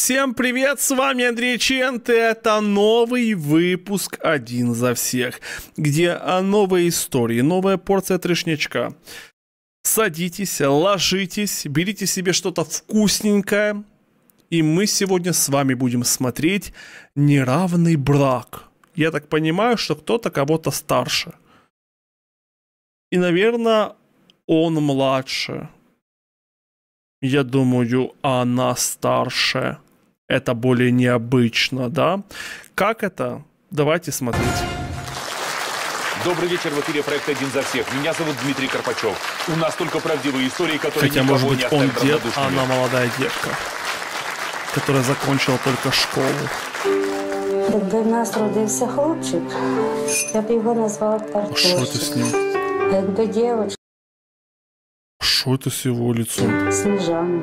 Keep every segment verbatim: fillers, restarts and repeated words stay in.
Всем привет, с вами Андрей Чент, и это новый выпуск «Один за всех», где новые истории, новая порция трешнячка. Садитесь, ложитесь, берите себе что-то вкусненькое, и мы сегодня с вами будем смотреть «Неравный брак». Я так понимаю, что кто-то кого-то старше. И, наверное, он младше. Я думаю, она старше. Это более необычно, да? Как это? Давайте смотреть. Добрый вечер, в эфире проект «Один за всех». Меня зовут Дмитрий Карпачев. У нас только правдивые истории, которые Хотя, никого может не быть, он оставят дед, равнодушными. а она молодая девка, которая закончила только школу. Якби в нас родився хлопчик, я б його назвала А что это с Артурчик. ним? А якби дівчинка, Что это с его лицом? Сніжана.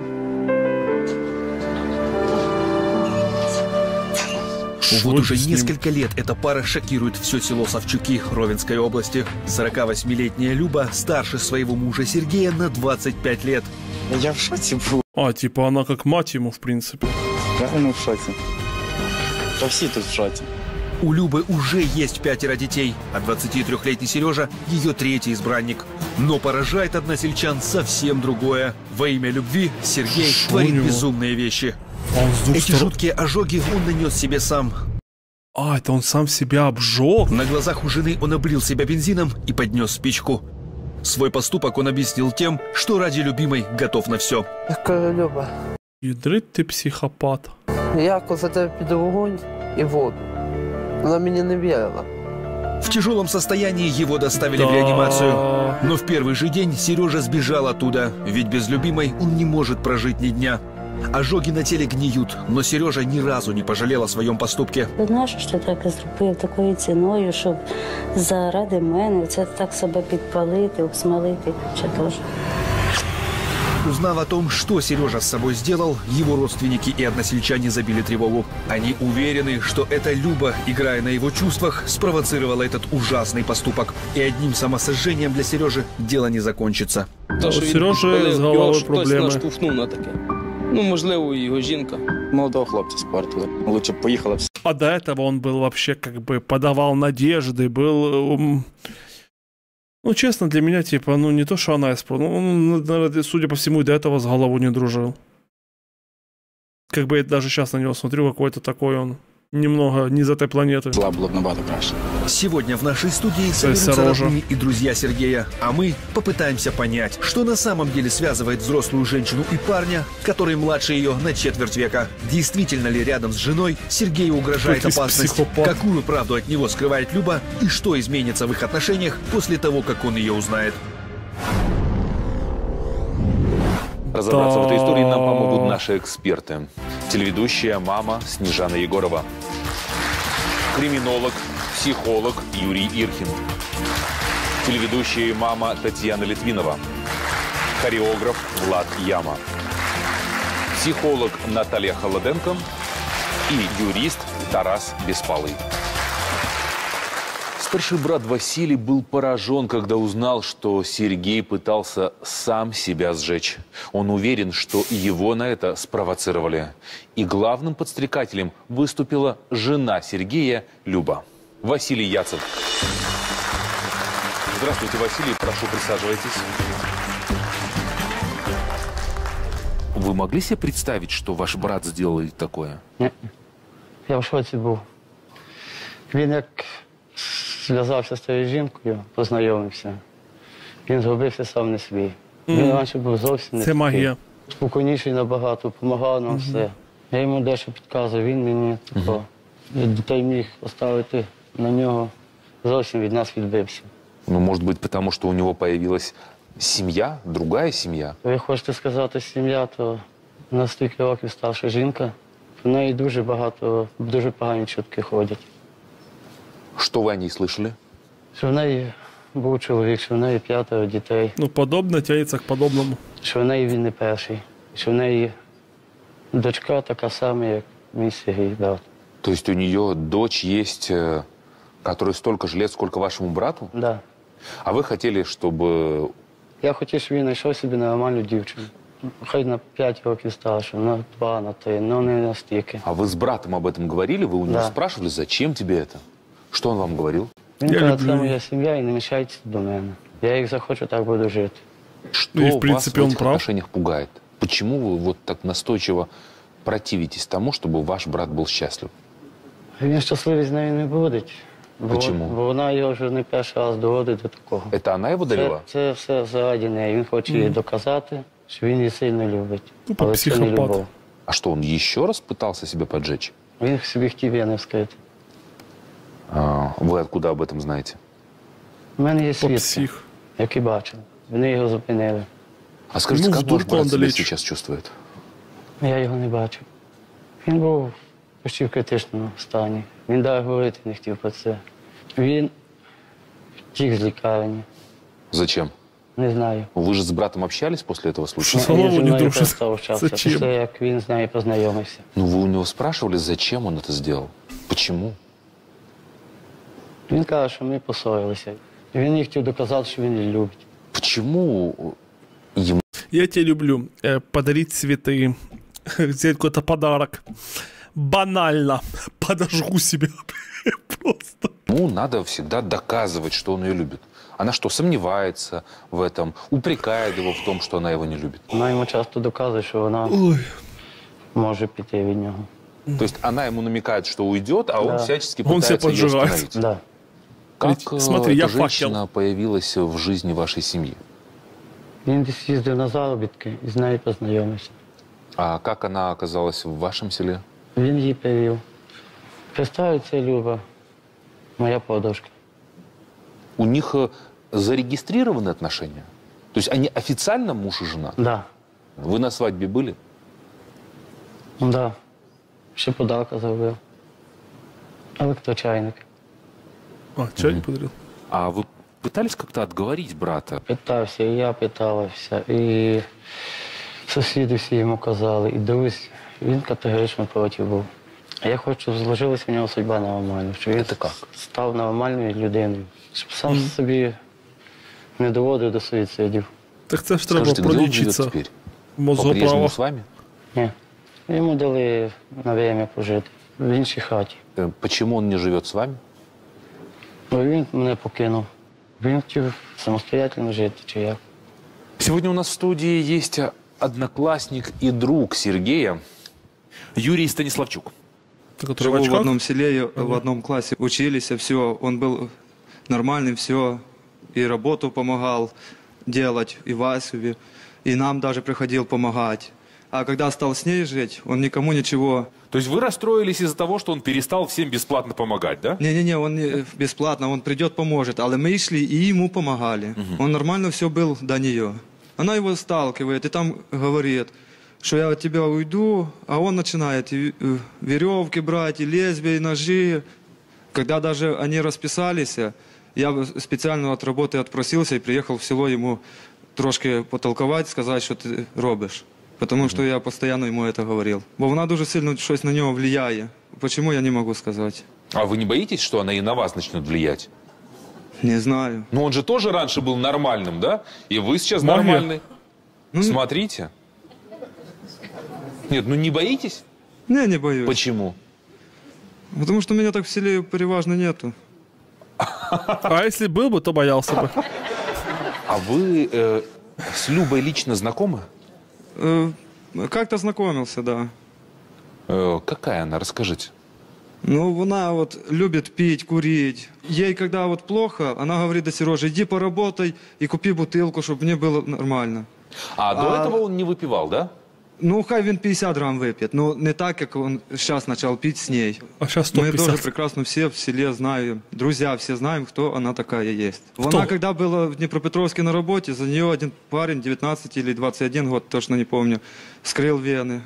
Что Вот это уже с ним? несколько лет эта пара шокирует все село Савчуки Ровенской области. сорокавосьмилетняя Люба старше своего мужа Сергея на двадцать пять лет. Я в шоці був. А, типа она как мать ему, в принципе. Реально в шоці. Та всі тут в шоці. У Любы уже есть пятеро детей, а двадцатитрёхлетний Сережа – ее третий избранник. Но поражает односельчан совсем другое. Во имя любви Сергей Шо творит у него? безумные вещи. А он с двух Эти сторон... жуткие ожоги он нанес себе сам. А, это он сам себя обжег? На глазах у жены он облил себя бензином и поднес спичку. Свой поступок он объяснил тем, что ради любимой готов на все. Я кажу, Люба, Ядрит ти психопат. я за тебе піду вогонь і воду. Вона мені не вірила. В тяжелом состоянии его доставили Да. в реанимацию. Но в первый же день Сережа сбежал оттуда, ведь без любимой он не может прожить ни дня. Ожоги на теле гниют, но Сережа ни разу не пожалел о своем поступке. Ти знаєш, що ти так зробив такою ціною, щоб заради мене це так себе підпалити, обсмалити, чи теж. Узнав о том, что Сережа с собой сделал, его родственники и односельчане забили тревогу. Они уверены, что эта Люба, играя на его чувствах, спровоцировала этот ужасный поступок. И одним самосожжением для Сережи дело не закончится. То, у що він Сережі підпалив, з головою його ж хтось проблеми. наштовхнув на таке. Ну, можливо, його жінка. Молодого хлопця спортили. Лучше б поїхала б. А до этого он был вообще как бы подавал надежды, был... ум, Ну, честно, для меня, типа, ну, не то, что она испортила, ну, он, наверное, судя по всему, и до этого с головой не дружил. Как бы я даже сейчас на него смотрю, какой-то такой он, немного не из этой планеты. Зла було б набагато краще. Сегодня в нашей студии Сережа. соберутся родные и друзья Сергея, а мы попытаемся понять, что на самом деле связывает взрослую женщину и парня, который младше ее на четверть века. Действительно ли рядом с женой Сергею угрожает Какой опасность? психопат. Какую правду от него скрывает Люба? И что изменится в их отношениях после того, как он ее узнает? Разобраться Да. в этой истории нам помогут наши эксперты. Телеведущая мама Снежана Егорова. Криминолог, психолог Юрий Ирхин. Телеведущая мама Татьяна Литвинова. Хореограф Влад Яма. Психолог Наталья Холоденко. И юрист Тарас Беспалый. Старший брат Василий был поражен, когда узнал, что Сергей пытался сам себя сжечь. Он уверен, что его на это спровоцировали. И главным подстрекателем выступила жена Сергея Люба. Василий Яцев. Здравствуйте, Василий. Прошу, присаживайтесь. Вы могли себе представить, что ваш брат сделал такое? Ні. Я в шоці був. Він як зв'язався з тією жінкою, познайомився. Він зробився сам не свій. Він раніше був зовсім не Це такий. магія. Спокійніший набагато, допомагав нам все. Я йому дещо підказував, він мені такого. Дітей міг поставити на нього, зовсім від нас відбився. Ну, может быть, потому что у него появилась семья, другая семья? Ви хочете сказати сім'я, то на стільки років старша жінка. В неї дуже багато, дуже погані чутки ходять. Что вы о ней слышали? Що в неї був чоловік, що в неї п'ятеро дітей, Ну, подобное тянется к подобному. що в неї він не перший, що в неї дочка така сама, як мій Сергій, брат. То есть у нее дочь есть, э, которой столько же лет, сколько вашему брату? Да. А вы хотели, чтобы... Я хотів, щоб він знайшов собі нормальну дівчину. хай на п'ять років старше, на два, на три, але не настільки. А вы с братом об этом говорили? Вы у него Да. спрашивали, зачем тебе это? Что он вам говорил? Він Я каже, люблю це їх. моя сім'я і не мішайте до мене. Я їх захочу, так буду жити. Что И, в принципе, вас он в этих прав. отношениях пугает? Почему вы вот так настойчиво противитесь тому, чтобы ваш брат был счастлив? Він щасливий з нею не буде. Бо, Почему? бо вона його вже не перший раз доводить до такого. Это она его Це, довела? це все заради неї. Він хоче їй доказати, що він її сильно любить. Тупо Але це не психопат. любов. А что, он еще раз пытался себя поджечь? Він собі хотів її не вскрити. А, вы откуда об этом знаете? У мене є По свідки, псих. які бачили. Вони його зупинили. А скажите, Ну, в как ваш дурку брат он себя долечит. сейчас чувствует? Я його не бачив. Він був почти в критичному стані. Він навіть говорити не хотів про це. Він втік з лікарні. Зачем? Не знаю. Вы же с братом общались после этого случая? Что? Солову Я зі не мною дружить. просто общався, Зачем? після як він з нею познайомився. Ну, вы у него спрашивали, зачем он это сделал? Почему? Він каже, що ми поссорилися. Він їй хотів доказати, що він її любить. Почему ему Я тебя люблю. Э, подарить цветы, взять какой-то подарок. Банально. Подожгу себя. Просто. надо всегда доказывать, что он ее любит? Она что, сомневается в этом, упрекает его в том, что она его не любит? Вона йому часто доказує, що вона Ой. може піти від нього. То есть она ему намекает, что уйдет, а он Да. всячески Он себя пытается ее поджигает. остановить. Да. Как Ведь, э, смотри, эта я женщина факел. появилась в жизни вашей семьи? Він десь їздив на заробітки і з нею познайомився. А как она оказалась в вашем селе? Він її привів. Представиться Люба, моя подружка. У них э, зарегистрированы отношения? То есть они официально муж и жена? Да. Вы на свадьбе были? Да. Ще подарка зробив. Електрочайник. А, чайник подарил. А вы пытались как-то отговорить брата? Питався, і я питалася, і сусіди всі йому казали, і друзі. Він категорично проти був. А я хочу, щоб зложилася в нього судьба нормальна, щоб він Це як? став нормальною людиною, щоб сам собі не доводив до суїцидів. Так це ж треба Скажите, где он живет пролічитися. теперь? Мозгоправо. По-прежнему с вами? Ні. Йому дали на время пожити в іншій хаті. Э, Почему он не живет с вами? Бо він мене покинув. Він хотів самостоятельно жити, чи як. Сегодня у нас в студии есть одноклассник и друг Сергея, Юрий Станиславчук. Та, который в Живу в очках? одном селе, в одном классе учились, все. Он был нормальный, все. И работу помогал делать, и Васеве, и нам даже приходил помогать. А когда стал с ней жить, он никому ничего... То есть вы расстроились из-за того, что он перестал всем бесплатно помогать, да? Не-не-не, он не бесплатно, он придет, поможет. Але мы шли и ему помогали. Он нормально все был до нее. Она его сталкивает и там говорит, что я от тебя уйду, а он начинает и, э, веревки брать, и лезвия, и ножи. Когда даже они расписались, я специально от работы отпросился и приехал в село ему трошки потолковать, сказать, что ты робишь. Потому что я постоянно ему это говорил. Бо вона дуже сильно щось на нього влияє. Почему, я не могу сказать. А вы не боитесь, что она и на вас начнет влиять? Не знаю. Ну он же тоже раньше был нормальным, да? И вы сейчас Магия. нормальный. Смотрите. Нет, ну не боитесь? Не, не боюсь. Почему? Потому что меня так в селе переважно нету. А если был бы, то боялся бы. А вы э, с Любой лично знакомы? Э, как-то знакомился, да. Э, какая она? Расскажите. Ну, вона вот любит пить, курить. Ей, когда вот плохо, она говорит до Сережи, иди поработай и купи бутылку, чтобы мне было нормально. А, до А- этого он не выпивал, да? Ну, хай він пятьдесят грамм выпьет, но не так, как он сейчас начал пить с ней. А сейчас сто Мы тоже пятьдесят. прекрасно все в селе знаем, друзья все знаем, кто она такая есть. Кто? Она, когда была в Днепропетровске на работе, за нее один парень, девятнадцать или двадцать один год, точно не помню, скрыл вены.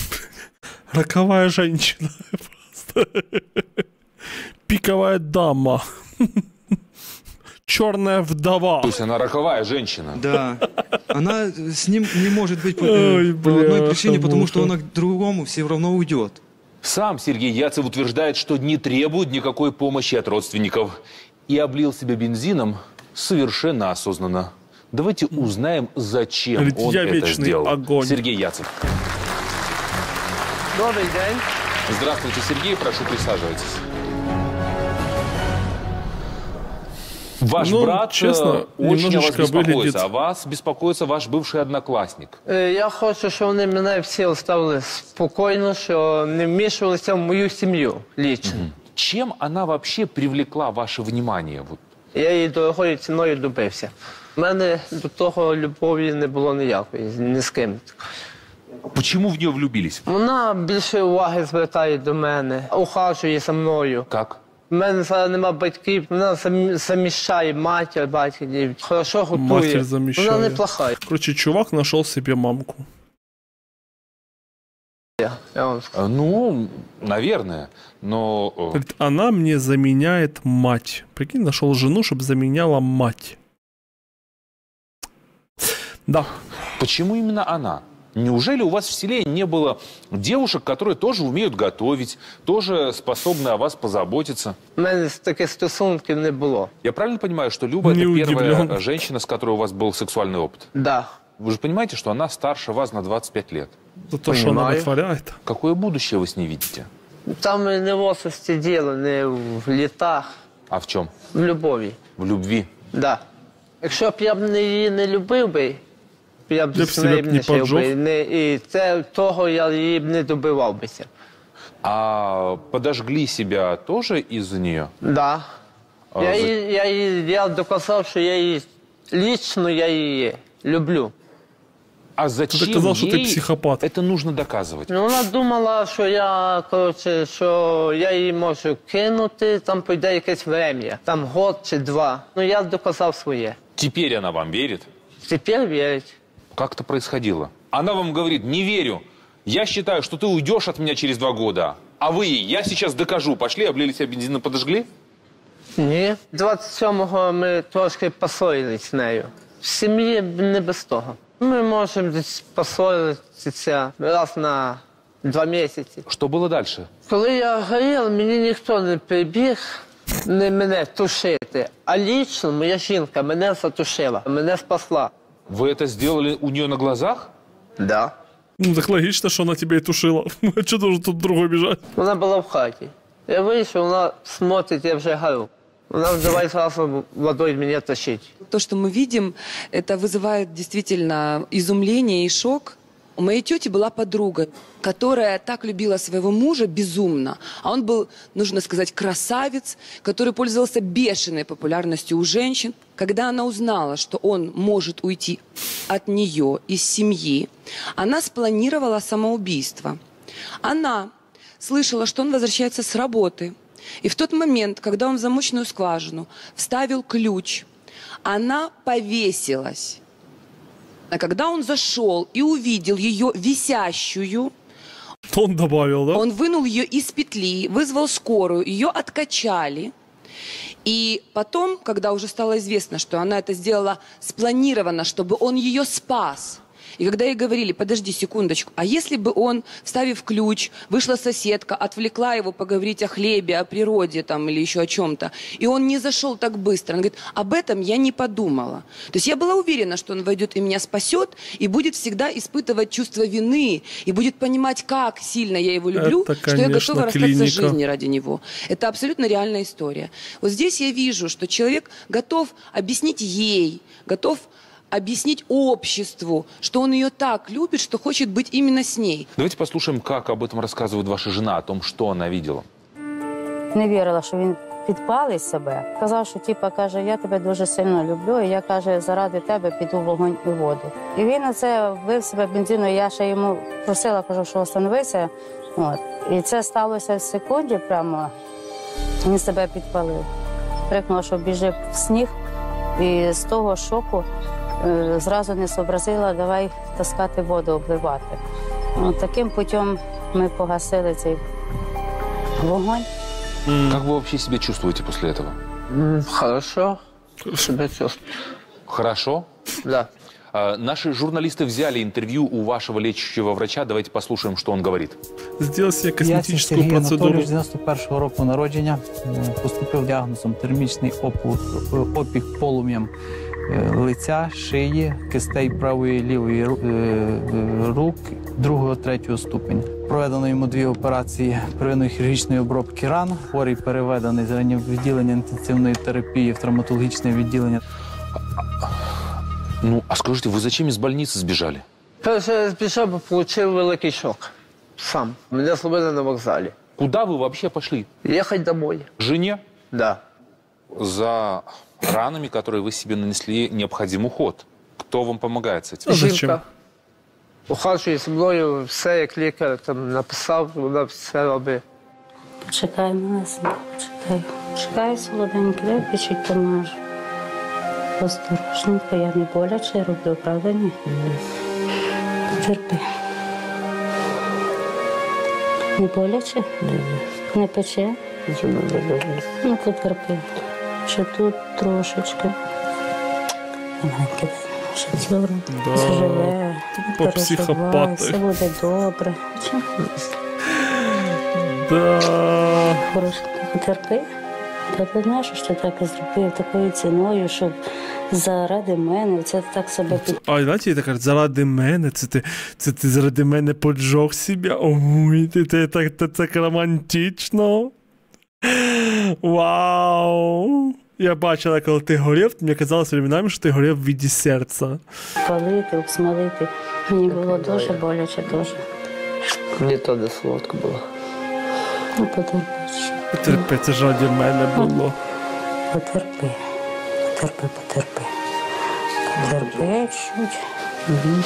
Роковая женщина. Просто. Пиковая дама. Черная вдова. То есть она роковая женщина. Да. Она с ним не может быть по, Ой, по одной бляха, причине, потому что муха. она к другому все равно уйдет. Сам Сергей Яцев утверждает, что не требует никакой помощи от родственников. И облил себя бензином совершенно осознанно. Давайте узнаем, зачем Говорит, он я это вечный сделал. огонь. Сергей Яцев. Добрий день. Здравствуйте, Сергей, прошу присаживайтесь. Ваш Ну, брат честно, э, очень о вас немножечко беспокоится, выглядит- о вас беспокоится ваш бывший одноклассник. Е, Я хочу, щоб вони мене всі оставили спокійно, що не вмішувалися в мою сім'ю лічно. Чем она вообще привлекла ваше внимание? Вот. Я її дорогою ціною добився. У мене до того любові не було ніякої, ні з ким. Почему в нее влюбились? Вона більше уваги звертає до мене, ухажує за мною. Как? У мене зараз нема батьків, вона замі- заміщає матір, батьків, хорошо готує. Мастер заміщає. Вона неплоха. Короче, чувак нашел себе мамку. Я вам скажу. Э, Ну, наверное, но... э, Говорит, она мне заменяет мать. Прикинь, нашел жену, чтобы заменяла мать. Да. Почему именно она? Неужели у вас в селе не было девушек, которые тоже умеют готовить, тоже способны о вас позаботиться? У мене таких стосунків не було. Я правильно понимаю, что Люба Не это первая удивлен. э, женщина, с которой у вас был сексуальный опыт? Да. Вы же понимаете, что она старше вас на двадцать пять лет. За то, что она Понимаю. вытворяет. Какое будущее вы с ней видите? Там не в возрасті діло, не в літах, А в чем? в любові. В любви. Да. Якщо б я б не її не любив би, я б Я б з себе нею б б не не жив поджог. би. Не, і це того я її б не добивав бися. А подожгли себя тоже из-за нее? Да. А я, за- її, я, її, я доказав, що я її, лічно я її люблю. А зачем доказал, что ты ей психопат. это нужно доказывать? Ну, вона думала, що я, коротше, що я її можу кинути, там пройде якесь врем'я, там год чи два. Ну, я доказав своє. Теперь она вам верит? Тепер вірить. Как это происходило? Она вам говорит: не верю, я считаю, что ты уйдешь от меня через два года. А вы ей: я сейчас докажу. Пошли, облили себя бензином, подожгли? Ні. двадцять сьомого ми трошки поссорились з нею. В сім'ї не без того. Ми можемо десь поссоритися раз на два місяці. Что было дальше? Коли я горів, мені ніхто не прибіг не мене тушити, а лічно моя жінка мене затушила, мене спасла. Вы это сделали у нее на глазах? Да. Ну, так логично, что она тебя и тушила. А что должен тут другой бежать? Вона була в хаті. Я вийшов, вона смотрить, я вже горю. Вона давай зразу водою мене тащить. То, что мы видим, это вызывает действительно изумление и шок. У моей тети была подруга, которая так любила своего мужа безумно. А он был, нужно сказать, красавец, который пользовался бешеной популярностью у женщин. Когда она узнала, что он может уйти от нее из семьи, она спланировала самоубийство. Она слышала, что он возвращается с работы. И в тот момент, когда он в замочную скважину вставил ключ, она повесилась. А когда он зашел и увидел ее висящую, Он добавил, да? он вынул ее из петли, вызвал скорую, ее откачали. И потом, когда уже стало известно, что она это сделала спланированно, чтобы он ее спас, и когда ей говорили: подожди секундочку, а если бы он, вставив ключ, вышла соседка, отвлекла его поговорить о хлебе, о природе там, или еще о чем-то, и он не зашел так быстро, она говорит: об этом я не подумала. То есть я была уверена, что он войдет и меня спасет, и будет всегда испытывать чувство вины, и будет понимать, как сильно я его люблю, Это, что я конечно, готова расстаться клиника. с жизнью ради него. Это абсолютно реальная история. Вот здесь я вижу, что человек готов объяснить ей, готов объяснить обществу, что он ее так любит, что хочет быть именно с ней. Давайте послушаем, как об этом рассказывает ваша жена, о том, что она видела. Не вірила, що він підпалить себе. Казав, що типа каже, я тебе дуже сильно люблю, і я каже, заради тебе піду в вогонь і воду. І він на це вбив себе бензиною. Я ще йому просила, кажу, що остановися. От. І це сталося в секунді, прямо він себе підпалив. Крикнула, що біжив в сніг, і з того шоку е, зразу не зобразила, давай таскати воду, обливати. От, таким путем ми погасили цей вогонь. Как вы вообще себя чувствуете после этого? М, Хорошо. Себя чувствую. Хорошо? Да. А, наши журналисты взяли интервью у вашего лечащего врача. Давайте послушаем, что он говорит. Сделал себе Я косметическую Сергій процедуру. Анатолійович, дев'яносто першого року народження, е, поступив діагнозом термічний опу- опік полум'ям лиця, шиї, кистей правої і лівої рук, другого, третього ступеня. Проведено йому дві операції первинної хірургічної обробки ран. Хворий переведений з відділення інтенсивної терапії в травматологічне відділення. Ну, а скажите, вы зачем из больницы сбежали? Перше я збіжав, бо отримав великий шок. Сам. Мене зловили на вокзалі. Куда вы вообще пошли? Ехать домой. Жене? Да. За ранами, которые вы себе нанесли, необходим уход. Кто вам помогает с этим? Жінка. Ухажує зі мною, все, як лікар там написав, вона все робить. Почекай мене, синку, почекай. Чекай, солоденький, дай чуть помажу. Осторожненько, я не боляче роблю, правда ні? Терпи. Не боляче? Не пече? Ну, потерпи. Ще тут трошечки. Маленьке, ще ціло. Заживе. Переживай, все буде добре. Да. Хорошенько, потерпи. Та ти знаєш, що ти так і зробив такою ціною, щоб заради мене, це так себе під... А знаєте, я так кажу, заради мене, це ти, це ти заради мене поджог себе, ой, ти, ти так, так, так романтично. Вау. Я бачила, коли ти горів, мені казалося временами, що ти горів в віді серця. Палити, обсмалити. Мені було дуже боляче, дуже. Мені то не солодко було. Ну, потерпи. Потерпи, це ж раді мене було. Потерпи, потерпи, потерпи. Потерпи чуть. Угу.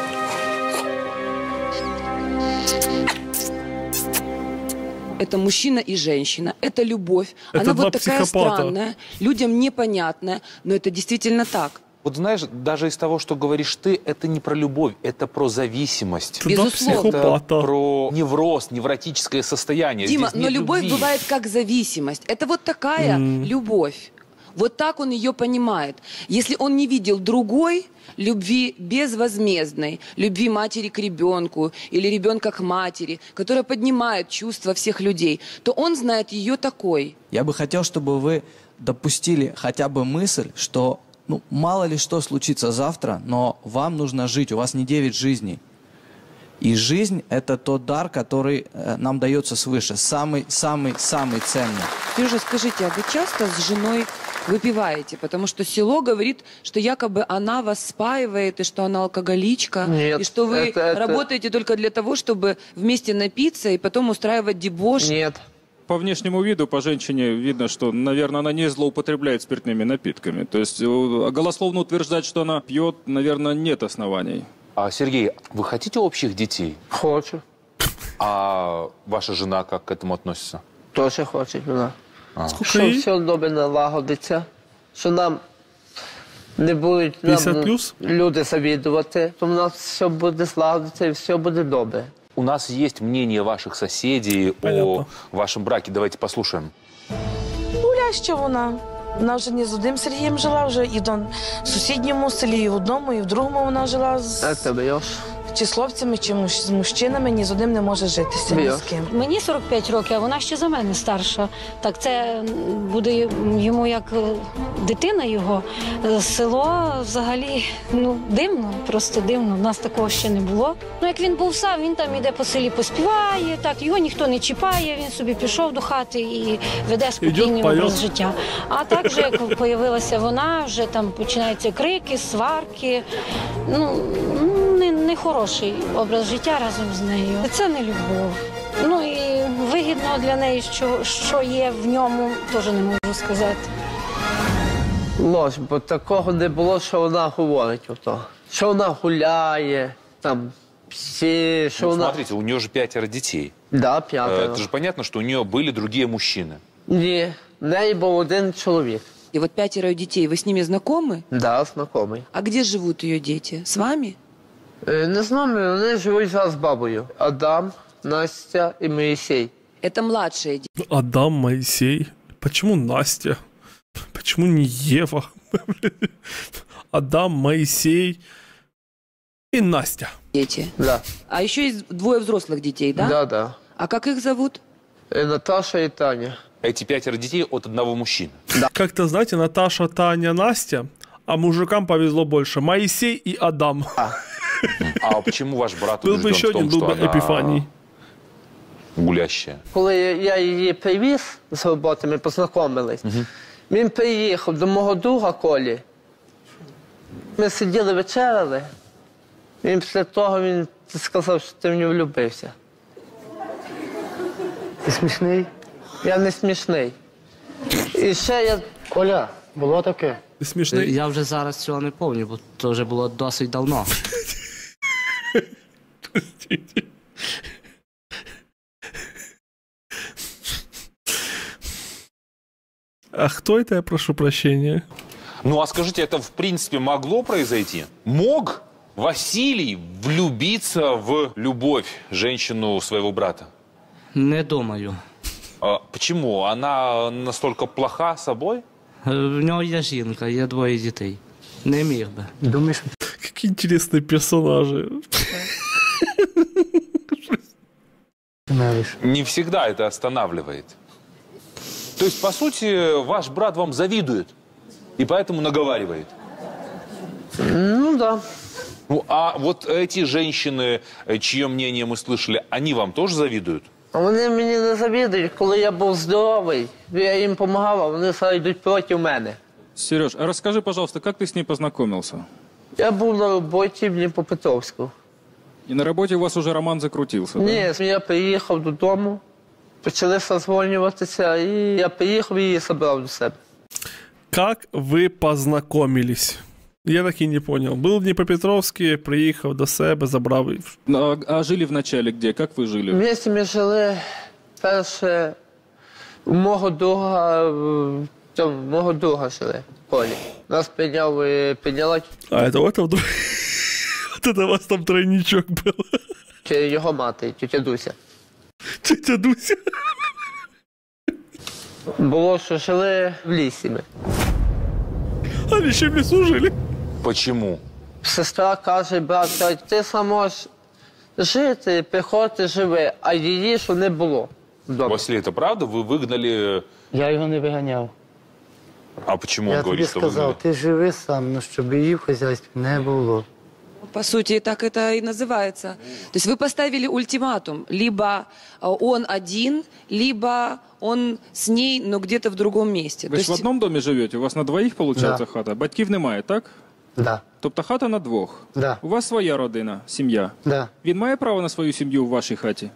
Это мужчина и женщина, это любовь. Это Она два вот такая психопата. странная, людям непонятная, но это действительно так. Вот знаешь, даже из того, что говоришь ты, это не про любовь, это про зависимость. Это два психопата. Это про невроз, невротическое состояние. Дима, Здесь но нет любовь любви. бывает как зависимость. Это вот такая Mm. любовь. Вот так он ее понимает. Если он не видел другой любви безвозмездной, любви матери к ребенку или ребенка к матери, которая поднимает чувства всех людей, то он знает ее такой. Я бы хотел, чтобы вы допустили хотя бы мысль, что ну, мало ли что случится завтра, но вам нужно жить, у вас не девять жизней. И жизнь – это тот дар, который э, нам дается свыше, самый-самый-самый ценный. Сережа, скажите, а вы часто с женой выпиваете? Потому что село говорит, что якобы она вас спаивает, и что она алкоголичка, Нет, и что вы это- это- работаете только для того, чтобы вместе напиться и потом устраивать дебош. Нет. По внешнему виду, по женщине видно, что, наверное, она не злоупотребляет спиртными напитками. То есть э, голословно утверждать, что она пьет, наверное, нет оснований. А, Сергей, вы хотите общих детей? Хочу. А ваша жена как к этому относится? Теж хоче вона. А. Що їй? все добре налагодиться, що нам не будуть нам, п'ятдесят плюс? люди завідувати, то в нас все буде злагодиться і все буде добре. У нас есть мнение ваших соседей Понятно. о вашем браке. Давайте послушаем. Гуляща вона. Вона вже не з одним Сергієм жила, вже і в сусідньому селі, і в одному, і в другому вона жила з... Це б'єш. Чи з хлопцями, чи муж- з мужчинами, ні з одним не може житися, ні з ким. Мені сорок п'ять років, а вона ще за мене старша. Так це буде йому як е, дитина його. Е, Село взагалі ну, дивно, просто дивно. У нас такого ще не було. Ну, як він був сам, він там іде по селі поспіває, так, його ніхто не чіпає, він собі пішов до хати і веде спокійний поет. образ життя. А так вже, як появилася вона, вже там починаються крики, сварки. Ну, не, не хороший образ життя разом з нею. Це не любов. Ну і вигідно для неї, що, що є в ньому, теж не можу сказати. Може, бо такого не було, що вона говорить ото. Що вона гуляє, там, всі, що Ну, вона... смотрите, у нее же пятеро детей. Да, Э, п'ятеро. Это же понятно, что у нее были другие мужчины. Ні, в неї був один чоловік. И вот пятеро детей, вы с ними знакомы? Да, знайомий. А где живут ее дети? С вами? Е, Не знаю, вони живуть зараз з бабою. Адам, Настя і Моїсей. Это младшие дети. Адам, Моисей. Почему Настя? Почему не Ева? Адам, Моисей и Настя. дети. Да. А еще есть двое взрослых детей, да? Да, да. А как их зовут? Е, Наташа і Таня. Эти пятеро детей от одного мужчины. Как-то, знаете, Наташа, Таня, Настя, А мужикам повезло больше. Моисей и Адам. А почему ваш брат был бы еще в том, один, был что бы она Епифаний. Гулящая? Коли я її привіз з роботи, ми познайомились, угу. Він приїхав до мого друга Колі. Ми сиділи, вечеряли. Він після того він сказав, що ти в нього влюбився. Ти смішний? Я не смішний. І ще я... Коля, було таке? Ти смішний? Я вже зараз цього не пам'ятаю, бо це вже було досить давно. А кто это, я прошу прощения? Ну, а скажите, это в принципе могло произойти? Мог Василий влюбиться в любовь, женщину своего брата? Не думаю. А почему? Она настолько плоха собой? В нього є жінка, є двоє дітей. Не міг би. Думаєш? Какие интересные персонажи. Не всегда это останавливает. То есть, по сути, ваш брат вам завидует и поэтому наговаривает? Ну, да. Ну, а вот эти женщины, чье мнение мы слышали, они вам тоже завидуют? Вони мені не завідують. Коли я був здоровий, я їм допомагав, а вони зараз йдуть проти мене. Сереж, а расскажи, пожалуйста, как ты с ней познакомился? Я був на роботі в Дніпропетровську. И на работе у вас уже роман закрутился, Ні, да? я приїхав додому, почали созвонюватися, і я приїхав і її забрав до себе. Как вы познакомились? Я так и не понял. Был в Днепропетровске, приехал до себе, забрав. А, а жили вначале где? Как вы жили? Вместе ми жили перше у мого друга, в цьому, мого друга жили, в Колі. Нас прийняв, прийняла... А это вот это, вот это у вас там тройничок был. Його мати, тетя Дуся. Тетя Дуся? Було, що жили в лісі ми. Они еще в лесу жили? Почему? Сестра каже, брат, ти сам можеш жити, приходити, живи, а її що не було вдома. Василий, это правда? Вы выгнали... Я його не виганяв. А почему он Я говорит, тобі что сказав, выгнали? ти живи сам, ну щоб її в хазяйстві не було. По сути, так это и называется. То есть вы поставили ультиматум. Либо он один, либо он с ней, но где-то в другом месте. Ви ж в одному домі живете? У вас на двоїх, виходить, Да. хата? Батьків немає, так? Да. Тобто хата на двох? Да. У вас своя родина, сім'я? Да. Він має право на свою сім'ю в вашій хаті?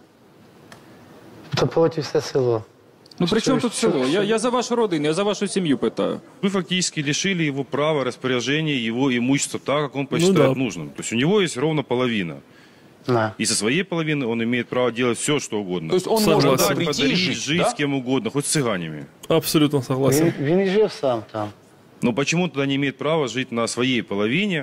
То проти все село. Ну при чому Що- тут що- село? Я, що- я за вашу родину, я за вашу сім'ю питаю. Вы фактически лишили его права распоряжения его имущества так, как он посчитает да. нужным. То есть у него есть ровно половина. Да. И со своей половины он имеет право делать все, что угодно. То есть он Согласен. может Продать, прийти и подарить, жить, жить да? с кем угодно, хоть с цыганами. Абсолютно согласен. Він, він і жив сам там. Но почему тогда не имеет права жить на своей половине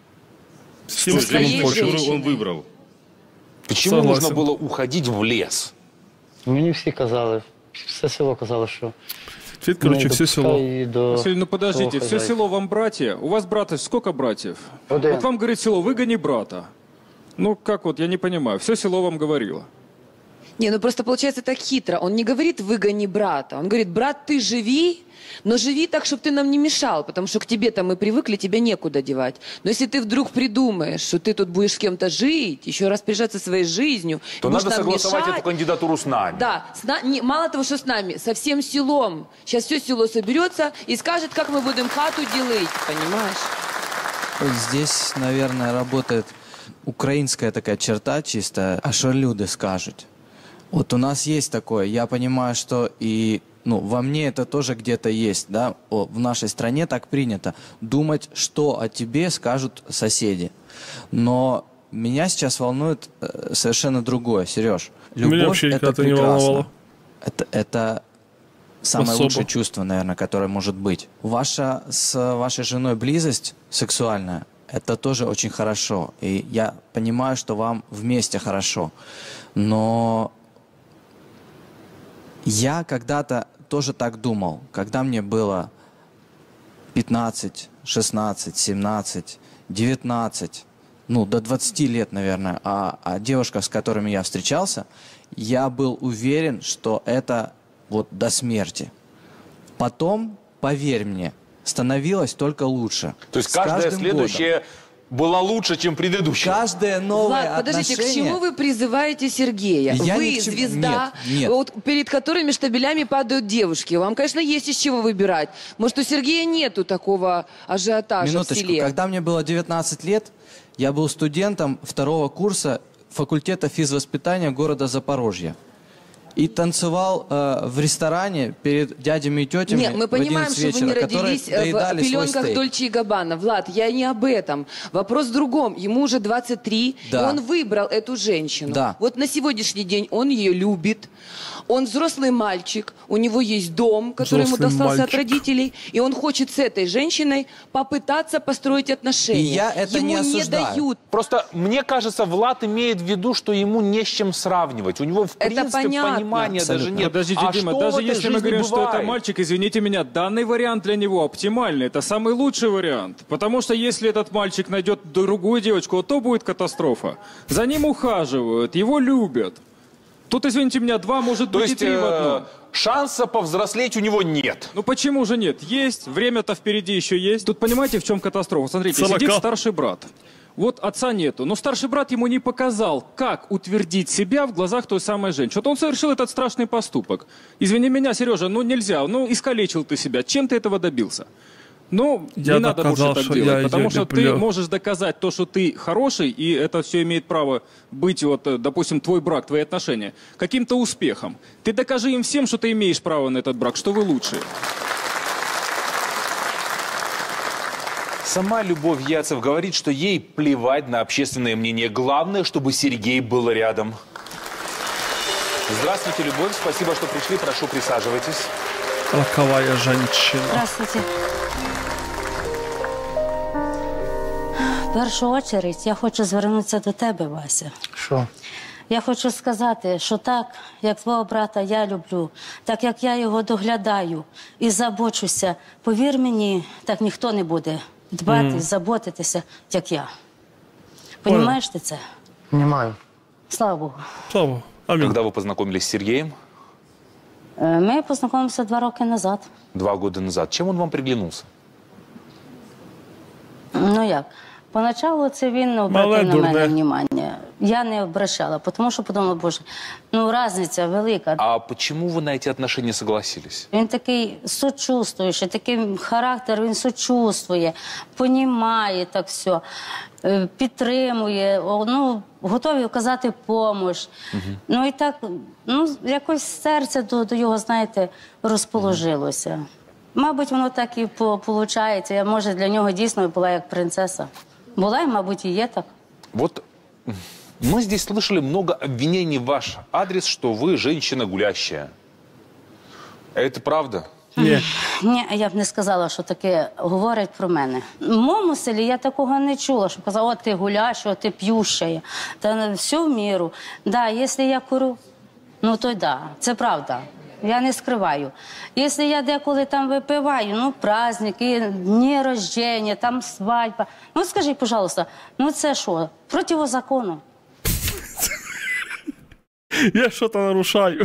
с той своей женщиной, которую он женщиной. выбрал? Почему Согласен. нужно было уходить в лес? Мені всі казали, все село казало, що Цвет, короче, не все село. допускай її до Василий, ну подождите, свого все хазяйства. село вам братья? У вас брата сколько братьев? Один. Вот вам говорит село, выгони брата. Ну как вот, я не понимаю, все село вам говорило. Не, ну просто получается так хитро. Он не говорит «выгони брата». Он говорит «брат, ты живи, но живи так, чтобы ты нам не мешал, потому что к тебе-то мы привыкли, тебя некуда девать. Но если ты вдруг придумаешь, что ты тут будешь с кем-то жить, еще распоряжаться своей жизнью, То и будешь надо нам согласовать мешать». эту кандидатуру с нами. Да, с на- не, мало того, что с нами, со всем селом. Сейчас все село соберется и скажет, как мы будем хату делить, понимаешь? Вот здесь, наверное, работает украинская такая черта чистая. А что люди скажут? Вот у нас есть такое. Я понимаю, что и ну, во мне это тоже где-то есть, да. О, в нашей стране так принято думать, что о тебе скажут соседи. Но меня сейчас волнует э, совершенно другое, Сереж. Меня Любовь вообще это никогда не прекрасно. волновало. Это, это самое Особо. лучшее чувство, наверное, которое может быть. Ваша с вашей женой близость сексуальная, это тоже очень хорошо. И я понимаю, что вам вместе хорошо. Но я когда-то тоже так думал, когда мне было пятнадцать, шестнадцать, семнадцать, девятнадцать, ну, до двадцати лет, наверное, а, а девушка, с которыми я встречался, я был уверен, что это вот до смерти. Потом, поверь мне, становилось только лучше. То есть С каждая каждым следующая годом. была лучше, чем предыдущая? Каждое новое Влад, подождите, отношение... к чему вы призываете Сергея? Я вы ни к чему- звезда, Нет, нет. Вот, перед которыми штабелями падают девушки. Вам, конечно, есть из чего выбирать. Может, у Сергея нету такого ажиотажа в Минуточку. селе? Когда мне было девятнадцать лет, я был студентом второго курса факультета физвоспитания города Запорожья. И танцевал э, в ресторане перед дядями и тетями. Нет, мы в понимаем, одиннадцать что вы не вечера, которые родились э, доедали в свой пеленках стейк. Дольче и Габбана. Влад, я не об этом. Вопрос в другом. Ему уже двадцать три, Да. и он выбрал эту женщину. Да. Вот на сегодняшний день он ее любит. Он взрослый мальчик, у него есть дом, который ему Взрослый достался от мальчик. родителей, и он хочет с этой женщиной попытаться построить отношения. И я это ему не не осуждаю. дают. Просто мне кажется, Влад имеет в виду, что ему не с чем сравнивать. У него в Это принципе понятно. понимания даже Абсолютно. нет. Подождите, а Дима, что даже в этой если мы жизни говорим, что это бывает? мальчик, извините меня, данный вариант для него оптимальный. Это самый лучший вариант. Потому что если этот мальчик найдет другую девочку, то будет катастрофа. За ним ухаживают, его любят. Тут, извините меня, два, может То быть, и есть три в э, одном. шанса повзрослеть у него нет. Ну почему же нет? Есть, время-то впереди еще есть. Тут понимаете, в чем катастрофа? Смотрите, Сорока. сидит старший брат. Вот отца нету, но старший брат ему не показал, как утвердить себя в глазах той самой женщины. Вот он совершил этот страшный поступок. Извини меня, Сережа, ну нельзя, ну искалечил ты себя. Чем ты этого добился? Ну, Я не надо доказал, больше так что делать, я потому её что люблю. ты можешь доказать то, что ты хороший, и это все имеет право быть, вот, э, допустим, твой брак, твои отношения, каким-то успехом. Ты докажи им всем, что ты имеешь право на этот брак, что вы лучшие. Сама Любовь Яцев говорит, что ей плевать на общественное мнение. Главное, чтобы Сергей был рядом. Здравствуйте, Любовь. Спасибо, что пришли. Прошу, присаживайтесь. Роковая женщина. Здравствуйте. В першу чергу я хочу звернутися до тебе, Вася. Що? Я хочу сказати, що так, як твого брата я люблю, так як я його доглядаю і забочуся, повір мені, так ніхто не буде дбати, Мгм. заботитися, як я. Понімаєш ти це? Понимаю. Слава Богу. Слава Богу. Когда вы познакомились с Сергеем? Е, Ми познайомилися два роки назад. Два года назад. Чем он вам приглянулся? Ну як? Поначалу це він не Мале обратив на дурне. мене внимання. Я не обращала, тому що подумала, боже, ну різниця велика. А почему вы на эти отношения согласились? Він такий сочувствуючий, такий характер, він сочувствує, понімає так все, е, підтримує, о, ну, готові оказати допомогу. Ну і так, ну, якось серце до, до його, знаєте, розположилося. Мабуть, воно так і виходить. Я, може, для нього дійсно була як принцеса. Була і, мабуть, і є так. Вот мы здесь слышали много обвинений в ваш адрес, что вы женщина гулящая. Это правда? Ні. Ні, я б не сказала, що таке говорять про мене. В моєму селі я такого не чула, що казала, от ти гуляща, от ти п'юща. Та на всю міру. Да, якщо я курю, ну то да, це правда. Я не скриваю. Якщо я деколи там випиваю, ну, праздники, дні рождення, там свадьба. Ну, скажіть, пожалуйста, ну це що, проти закону? Я что-то нарушаю.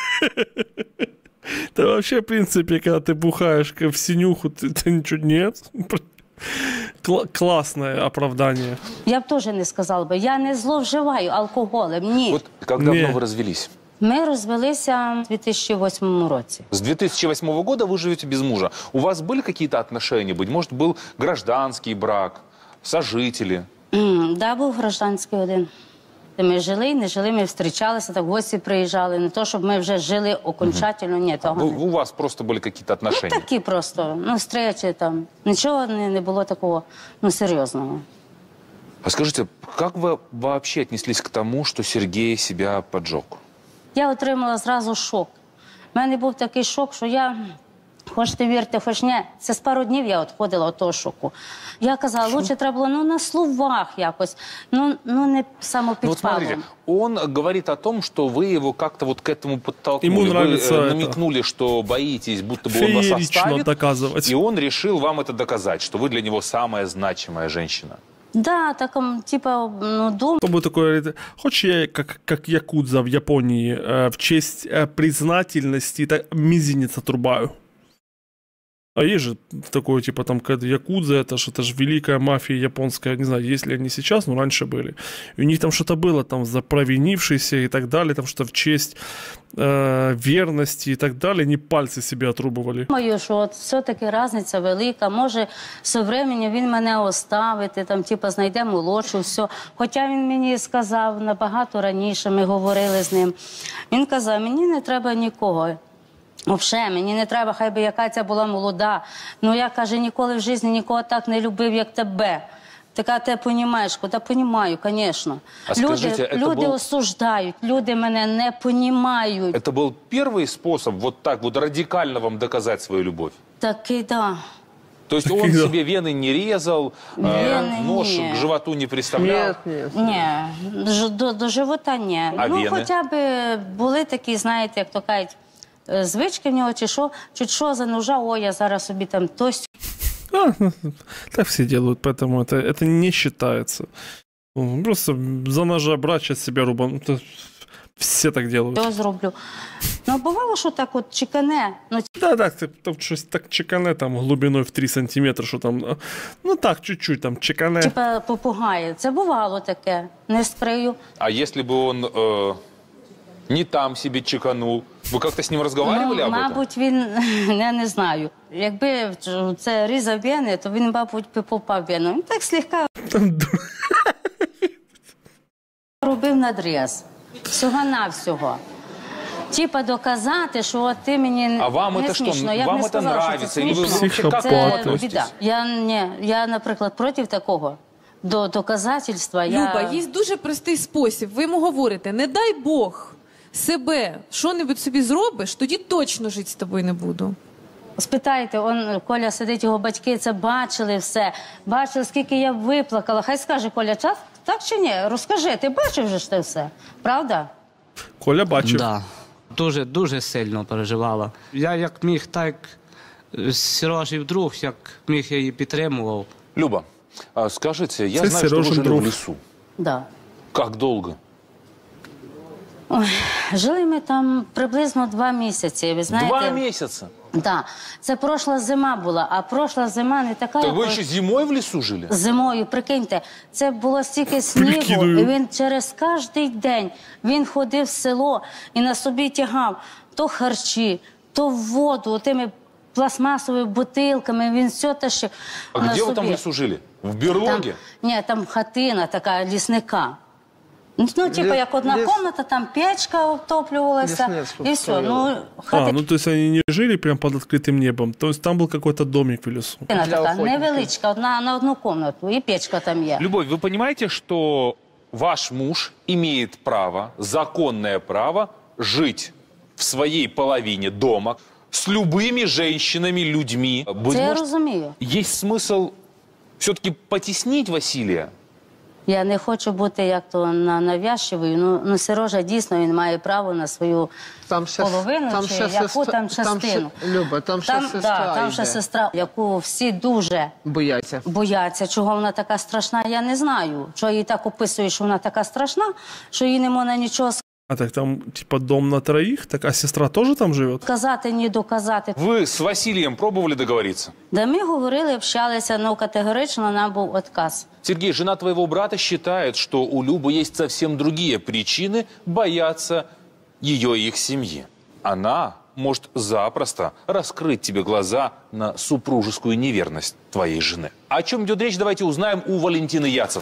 Да вообще, в принципе, когда ты бухаешь в синюху, ты, ты ничего нет. Кла- классное оправдание. Я б теж не сказала би. Я не зловживаю алкоголем, ні. Вот как давно Не. вы развелись? Ми розвелися у дві тисячі восьмому році. С две тысячи восьмого года вы живете без мужа. У вас были какие-то отношения? Быть может, был гражданский брак, сожители? М, Да, був гражданський один. Ми жили, не жили, ми зустрічалися, так в гості приїжджали. Не то, щоб ми вже жили окончательно, ні, того Вы- не. у вас просто были какие-то отношения? Такі просто, ну, встречі там. Нічого не, не було такого, ну, серйозного. А скажите, как вы вообще отнеслись к тому, что Сергей себя поджег? Я отримала зразу шок. У мене був такий шок, що я, хочете вірте, хоч ні, це з пару днів я відходила від того шоку. Я казала, лучше треба було, ну, на словах якось, ну, ну не Ну вот самопідпалом. смотрите, он говорит о том, что вы его как-то вот к этому подтолкнули. Ему нравится вы э, это. намекнули, что боитесь, будто бы он вас Феерично оставит. доказывать. И он решил вам это доказать, что вы для него самая значимая женщина. Да, так, м, типа, ну, дум. Кто бы такой говорит, хочешь я как, как якудза в Японии э, в честь э, признательности так, мизинец отрубаю? А есть же такое, типа, там, какая-то якудза, это же, это же великая мафия японская, не знаю, есть ли они сейчас, но раньше были. И у них там что-то было, там, за провинившиеся и так далее, там, что в честь э, верности и так далее, они пальцы себе отрубывали. Думаю, що от все-таки різниця велика, може, з временем він мене оставить, там, типу, знайде молодшу, все. Хоча він мені сказав набагато раніше, ми говорили з ним, він казав, мені не треба нікого. Взагалі, мені не треба, хай би яка ця була молода. Ну, я, каже, ніколи в житті нікого так не любив, як тебе. Така, ти розумієш, та розумію, звісно. Люди, люди был... осуждають, люди мене не розуміють. Это был первый способ вот так вот радикально вам доказать свою любовь? Такий, да. То есть он себе вены не резал, вены, нож не. К животу не приставлял? Нет, нет. Ні, до, до живота ні. А ну, вени? Хоча б були такі, знаєте, як то кажуть, звички в нього, чи що, чуть що за ножа, о, я зараз собі там тось. А, так все делают, поэтому это, это не считается. Просто за ножа брать, сейчас себя рубан. Все так делают. Я зроблю. Ну, бувало, що так от чекане. Ну... Да, так, там щось так чекане, там глибиною в три сантиметри, що там, ну так, чуть-чуть там чекане. Типа попугає. Це бувало таке, не скрию. А если бы он э, не там себе чеканул, ви як-то з ним розмовляли ну, об этом? Мабуть, він, я не знаю. Якби це різав вени, то він, мабуть, би попав вену. Він так слегка робив надріз. Всього-навсього. Типа доказати, що от ти мені а вам не это смішно. Что? Я вам б не это сказала, нравится? що це смішно. Це біда. Я, не, я, наприклад, проти такого. До доказательства. Люба, я... є дуже простий спосіб. Ви йому говорите, не дай Бог себе, що-небудь собі зробиш, тоді точно жити з тобою не буду. Спитайте, он, Коля сидить, його батьки це бачили все. Бачили, скільки я виплакала. Хай скаже, Коля, час? Так чи ні? Розкажи, ти бачив вже ж це все? Правда? Коля бачив. Да. Дуже, дуже сильно переживала. Я як міг, так Сережі вдруг, як міг, я її підтримував. Люба, а скажите, я це знаю, что вы жили друг. в лесу. Да. Как долго? Ой, жили ми там приблизно два місяці. Ви знаєте, Два місяці? Так. Да. Це пройшла зима була, а пройшла зима не така... Так ви ще зимою в лісу жили? Зимою, прикиньте. Це було стільки снігу, Прикидую. і він через кожний день він ходив в село і на собі тягав то харчі, то воду, тими пластмасовими бутилками, він все тащив. А де ви там в лісу жили? В берлогі? Там, ні, там хатина така, лісника. Ну, типа, як одна лес... комната, там печка обтоплювалася, и все. Ну, хати... А, ну, то есть они не жили прямо под открытым небом, то есть там был какой-то домик в лесу. Така невеличка, одна на одну комнату, и печка там є. Любовь, вы понимаете, что ваш муж имеет право, законное право, жить в своей половине дома с любыми женщинами, людьми? Це я розумію. Есть смысл все-таки потеснить Василия? Я не хочу бути як то навязчивою. Ну, ну Сережа дійсно він має право на свою там ще, половину, там чи ще яку сестра, там частину. Там ще, Люба, там ще там, сестра да, там йде. ще сестра, яку всі дуже бояться. бояться. Чого вона така страшна, я не знаю. Що її так описують, що вона така страшна, що їй не можна нічого сказати. А так там типа дом на троих, так а сестра тоже там живет? Сказати, ні доказати. Вы с Василием пробовали договориться? Да ми говорили, общалися, но категорично нам був отказ. Сергей, жена твоего брата считает, что у Любы есть совсем другие причины бояться ее и их семьи. Она может запросто раскрыть тебе глаза на супружескую неверность твоей жены. О чем идет речь, давайте узнаем у Валентины Яцев.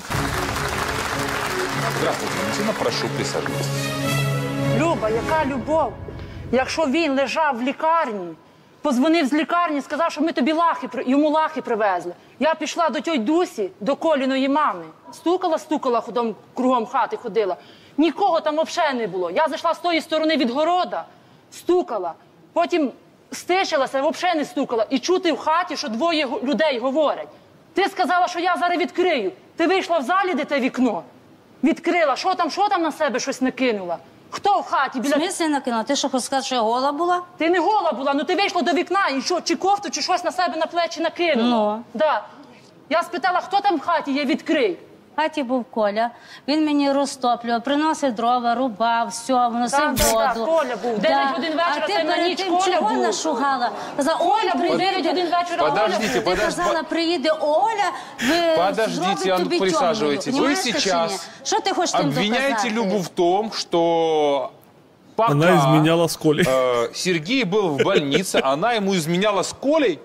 Здравствуйте, Валентина, прошу присаживаться. Люба, яка любов? Якщо він лежав в лікарні, позвонив з лікарні, сказав, що ми тобі лахи, йому лахи привезли. Я пішла до тьої Дусі, до Коліної мами. Стукала, стукала, ходом, кругом хати ходила. Нікого там взагалі не було. Я зайшла з тої сторони від города, стукала. Потім стишилася, взагалі не стукала. І чути в хаті, що двоє людей говорять. Ти сказала, що я зараз відкрию. Ти вийшла в залі, де те вікно. Відкрила. Що там, що там на себе щось накинула? Хто в хаті? Біля... В смислі накинула? Ти що, хочеш сказати, що я гола була? Ти не гола була, ну ти вийшла до вікна і що, чи кофту, чи щось на себе на плечі накинула. Ну. Да. Я спитала, хто там в хаті є, відкрий. В хаті був Коля, він мені розтоплював, приносив дрова, рубав, все, вносив Так, так, воду. так, Коля був. В дев'ять годин вечора а ти ти на перед ніч тим Коля чого був. нашугала? Казала, Коля Оля, був, в дев'ять годин вечора Коля Подождите, був. Ти подождите. казала, приїде Оля, ви Подождите, зробить а ну тобі присаживайтесь. тьомою. Вы Понімаєш, чи сейчас ні? Що ти хочеш тим обвиняете доказати? Любу в том, что пока Она изменяла с Колей. э, Сергей был в больнице, она ему изменяла с Колей.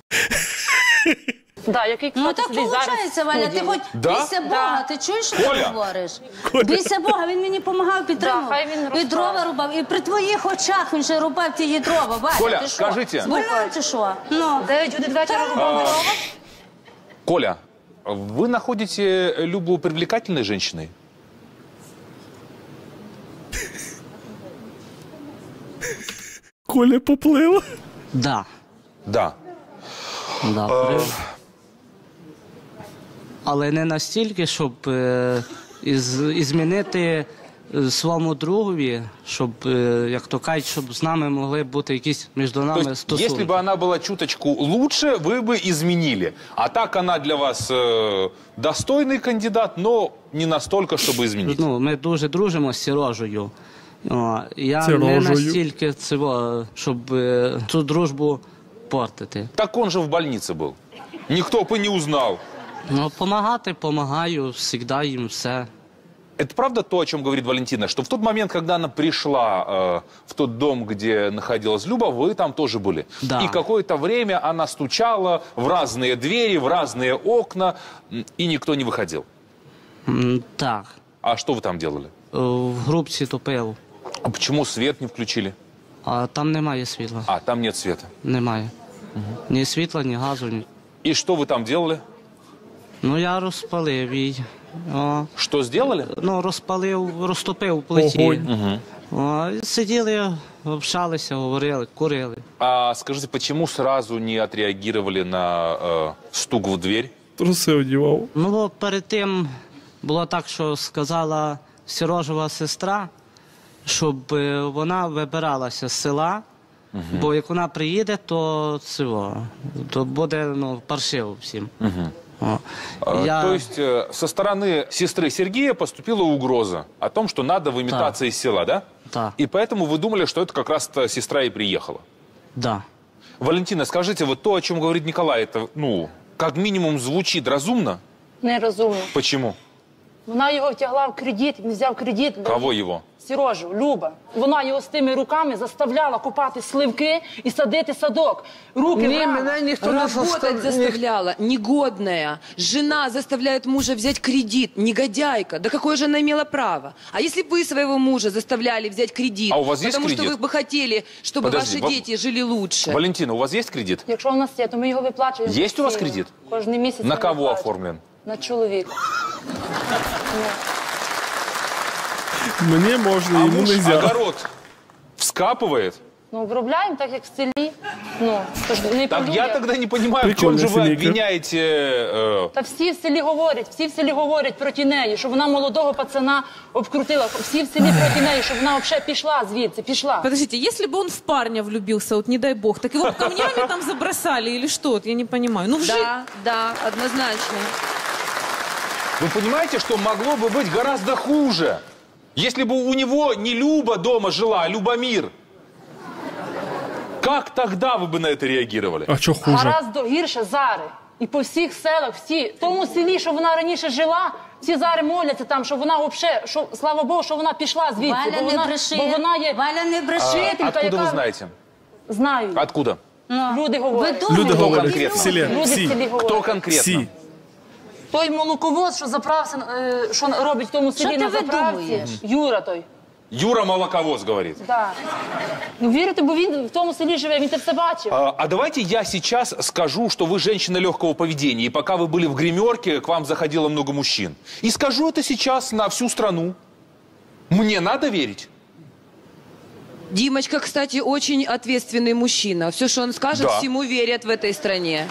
Да, який, Ну кстати, так сидить зараз виходить, в Валя, ти студії. хоч Да? бійся Бога, ти чуєш, що ти Коля. говориш? Коля. Бійся Бога, він мені допомагав, підтримував. Да, хай він І розкаже. дрова рубав, і при твоїх очах він ще рубав ті дрова. Валя, Коля, ти що? скажите. Больна чи що? Ну. дев'ять годин вечора рубав дрова. Коля, вы находите Любу привлекательной женщиной? Коля поплыл. Да. Да. Да, при- Але не настільки, щоб е, із, ізмінити е, своєму другові, щоб, е, як то кажуть, щоб з нами могли бути якісь між То нами есть, стосунки. если бы она была чуточку лучше, вы бы изменили. А так она для вас э, достойный кандидат, но не настолько, чтобы изменить. Ну, ми дуже дружимо з Сережею. О, я не Сережею. настільки цього, щоб е, цю дружбу портити. Так он же в больнице был. Никто бы не узнал. Ну, помагати, помагаю, завжди їм все. Это правда то, о чем говорит Валентина, что в тот момент, когда она пришла э, в тот дом, где находилась Люба, вы там тоже были? Да. И какое-то время она стучала в разные двери, в разные окна, м, и никто не выходил. М, Так, А что вы там делали? е, в грубці топив, А почему свет не включили? а там немає світла. А, там нет света. Немає. Ні світла, ні газу. Ні. И что вы там делали? Ну, я розпалив її. О, Что сделали? ну, розпалив, розтопив в плиті. Огонь. О, і сиділи, общалися, говорили, курили. А скажите, почему сразу не отреагировали на э, стук в дверь? Труси одівав. Ну, бо перед тим було так, що сказала Сережова сестра, щоб е, вона вибиралася з села, бо як вона приїде, то цього, то буде ну, паршиво всім. О. Э, Я- То есть э, со стороны сестры Сергея поступила угроза о том, что надо выметаться Да. из села, да? Да. И поэтому вы думали, что это как раз-то сестра и приехала. Да. Валентина, скажите, вот то, о чем говорит Николай, это, ну, как минимум звучит разумно? Нерозумно. Почему? Вона його втягла в кредит, він взяв кредит. Кого его? Сережу, Люба. Вона його з тими руками заставляла купати сливки і садити садок. Руки Ні, брала. мене ніхто не Работать заставляла, негодная. Жена заставляет мужа взять кредит, негодяйка. Да какое же она имела право? А если бы вы своего мужа заставляли взять кредит, А у вас есть потому кредит? что вы бы хотели, чтобы Подожди, ваши ва- дети жили лучше? Валентина, у вас есть кредит? Якщо у нас є, то ми його виплачуємо. Есть у вас постійно. кредит? Кожний місяць. На ми кого виплачуємо. оформлен? На чоловіка. Мне можно, А ему муж нельзя. огород вскапывает? Ну, обробляємо так, як в селі. Ну, то ж не Так полює. я тогда не понимаю, в чем Прикольная же вы семейка. обвиняете... э, Та всі в селі говорять, всі в селі говорять проти неї, що вона молодого пацана обкрутила. Всі в селі проти неї, щоб вона взагалі пішла звідси, пішла. Подождите, если бы он в парня влюбился, вот не дай бог, так его бы камнями там забросали или что? Вот я не понимаю. Ну, в жизни... Да, да, однозначно. Вы понимаете, что могло бы быть гораздо хуже, если бы у него не Люба дома жила, а Любомир? Как тогда вы бы на это реагировали? А что хуже? Гораздо гірше зари. І по всіх селах, всі, в тому селі, що вона раніше жила, всі зари моляться там, що вона взагалі, що, слава Богу, що вона пішла звідси. Валя, бо не вона, бреши. бо вона є Валя, не бреши. А, вчителька, откуда яка... вы знаете? Знаю. Откуда? Люди говорять. Ви Люди думаєте, говорять конкретно? в селі. Люди в Всі. селі говорять. Кто конкретно? Всі. Той молоковоз, що заправся, е, що робить в тому селі Що на ти заправці. видумуєш? Юра той. Юра Молоковоз говорит. Да. Ну вірите, бо він в тому селі живе, він це все бачив. А, а давайте я сейчас скажу, что вы женщина легкого поведения, и пока вы были в гримерке, к вам заходило много мужчин. И скажу это сейчас на всю страну. Мне надо верить? Димочка, кстати, очень ответственный мужчина. Все, что он скажет, Да. всему верят в этой стране.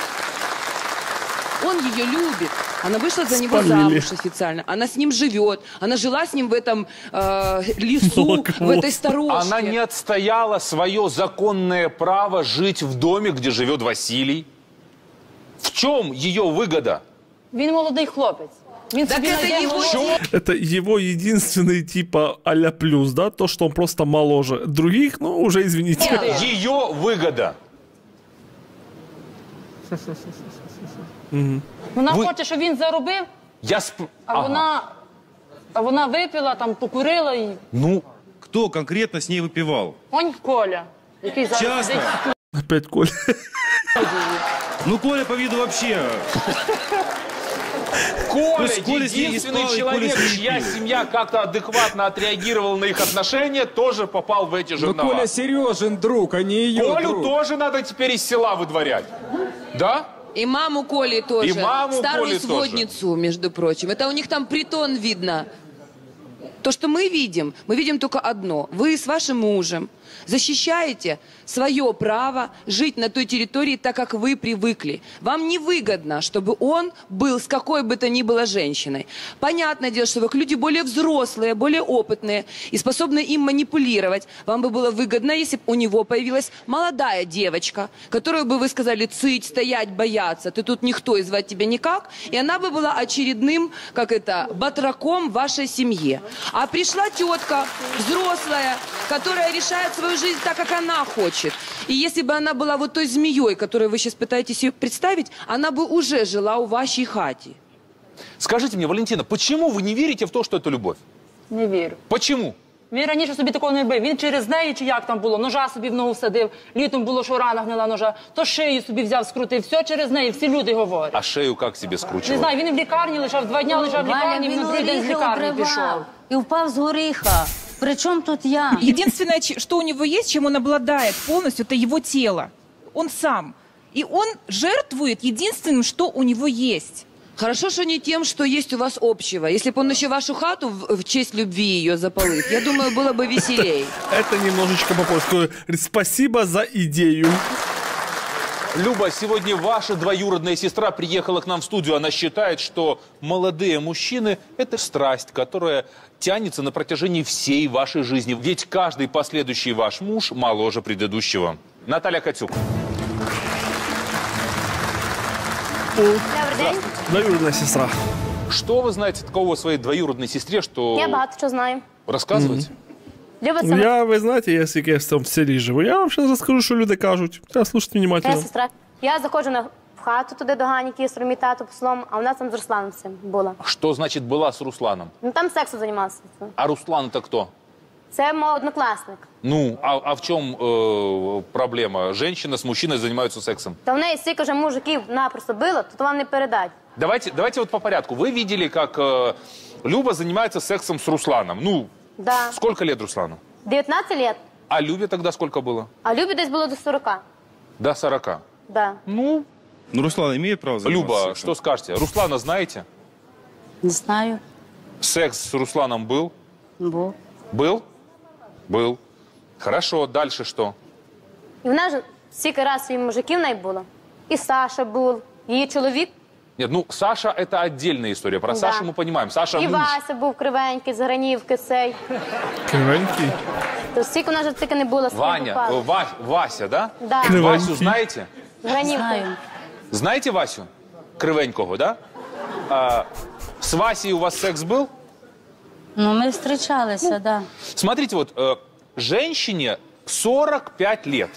Он ее любит. Она вышла за него Спалили. замуж официально. Она с ним живет. Она жила с ним в этом э, лесу, Молоковоз. в этой сторожке. Она не отстояла свое законное право жить в доме, где живет Василий. В чем ее выгода? Він молодий хлопець. Так это его... Это его единственный типа а-ля плюс, да? То, что он просто моложе. Других, ну, уже извините. Ее выгода. Вона Ви- хоче, щоб він заробив, Я сп... а Ага. вона, а вона випила, там, покурила і... Ну, кто конкретно с ней выпивал? Он Коля, який зараз Часто. сидить. Опять Коля. Ну, Коля по виду вообще... Коля, То есть Коля с ней не единственный спал, и человек, Коля с ней чья пил. семья как-то адекватно отреагировала на их отношения, тоже попал в эти Ну, жернова. Коля Сережин друг, а не ее Колю друг. тоже надо теперь из села выдворять. Да? И маму Коли тоже. И маму Старую Коли тоже. сводницу, между прочим. Это у них там притон видно. То, что мы видим, мы видим только одно. Вы с вашим мужем защищаете свое право жить на той территории так, как вы привыкли. Вам невыгодно, чтобы он был с какой бы то ни было женщиной. Понятное дело, что вы люди более взрослые, более опытные и способны им манипулировать. Вам бы было выгодно, если бы у него появилась молодая девочка, которую бы вы сказали: цыть, стоять, бояться, ты тут никто и звать тебя никак. И она бы была очередным, как это, батраком в вашей семье. А пришла тетка, взрослая, которая решает свою жизнь так, как она хочет. И если бы она была вот той змеей, которую вы сейчас пытаетесь ее представить, она бы уже жила у вашей хати. Скажите мне, Валентина, почему вы не верите в то, что это любовь? Не вірю. Почему? Він раніше собі такого не робив. Він через неї, чи як там було, ножа собі в ногу всадив, літом було, що рана гнила ножа, то шию собі взяв, скрутив, все через неї, всі люди говорять. А шею как себе Не скручивал? знаю, він і в лікарні лежав, два дня лежав в лікарні, він на другий день з лікарні пішов. І впав з горіха. Причем тут я? Единственное, ч- что у него есть, чем он обладает полностью, это его тело. Он сам. И он жертвует единственным, что у него есть. Хорошо, что не тем, что есть у вас общего. Если бы он еще вашу хату в, в честь любви ее запалит, я думаю, было бы веселей. Это немножечко по-польски. Говорит, спасибо за идею. Люба, сегодня ваша двоюродная сестра приехала к нам в студию. Она считает, что молодые мужчины – это страсть, которая тянется на протяжении всей вашей жизни. Ведь каждый последующий ваш муж моложе предыдущего. Наталья Катюк. Добрий день. Двоюродная сестра. Что вы знаете такого о своей двоюродной сестре, что... Я багато що знаю. Рассказывайте. Люба, це моя Я, ви знаєте, я скільки я в цьому селі живу, я вам зараз розкажу, що люди кажуть. Зараз слушайте внимательно. сестра. Я заходжу на в хату туди до Гані Кісер, мій тато послом, а вона там з Русланом цим була. Что значит была с Русланом? Ну там сексом займався. А Руслан это кто? Це мій однокласник. Ну, а, а в чем э, проблема? Женщина с мужчиной занимаются сексом. Та в неї стільки вже мужиків напросто било, то вам не передать. Давайте, давайте вот по порядку. Вы видели, как э, Люба занимается сексом с Русланом. Ну, Да. сколько лет Руслану? дев'ятнадцять лет. А Любе тогда сколько было? А Любі десь було до сорока. До сорока. Да. Ну, Ну, Руслан имеет право заниматься Люба, сексом? что скажете? Руслана знаете? Не знаю. Секс с Русланом был? Був. Был? Был. Хорошо, дальше что? І вона ж стільки раз своїх мужиків в неї було. І Саша був, її чоловік. Нет, ну, Саша – это отдельная история. Про Да. Сашу мы понимаем. Саша І муж. Вася був кривенький, з Гранівки цей. Кривенький. То стільки вона ж тільки не було. скільки Ваня, попало. э, Ва- Вася, да? Да. Васю знаете? З Гранівки. Знаю. Знаете Васю? Кривенького, да? А, с Васей у вас секс был? Ну, ми зустрічалися, так. Да. Смотрите, вот, э, женщине сорок пять лет.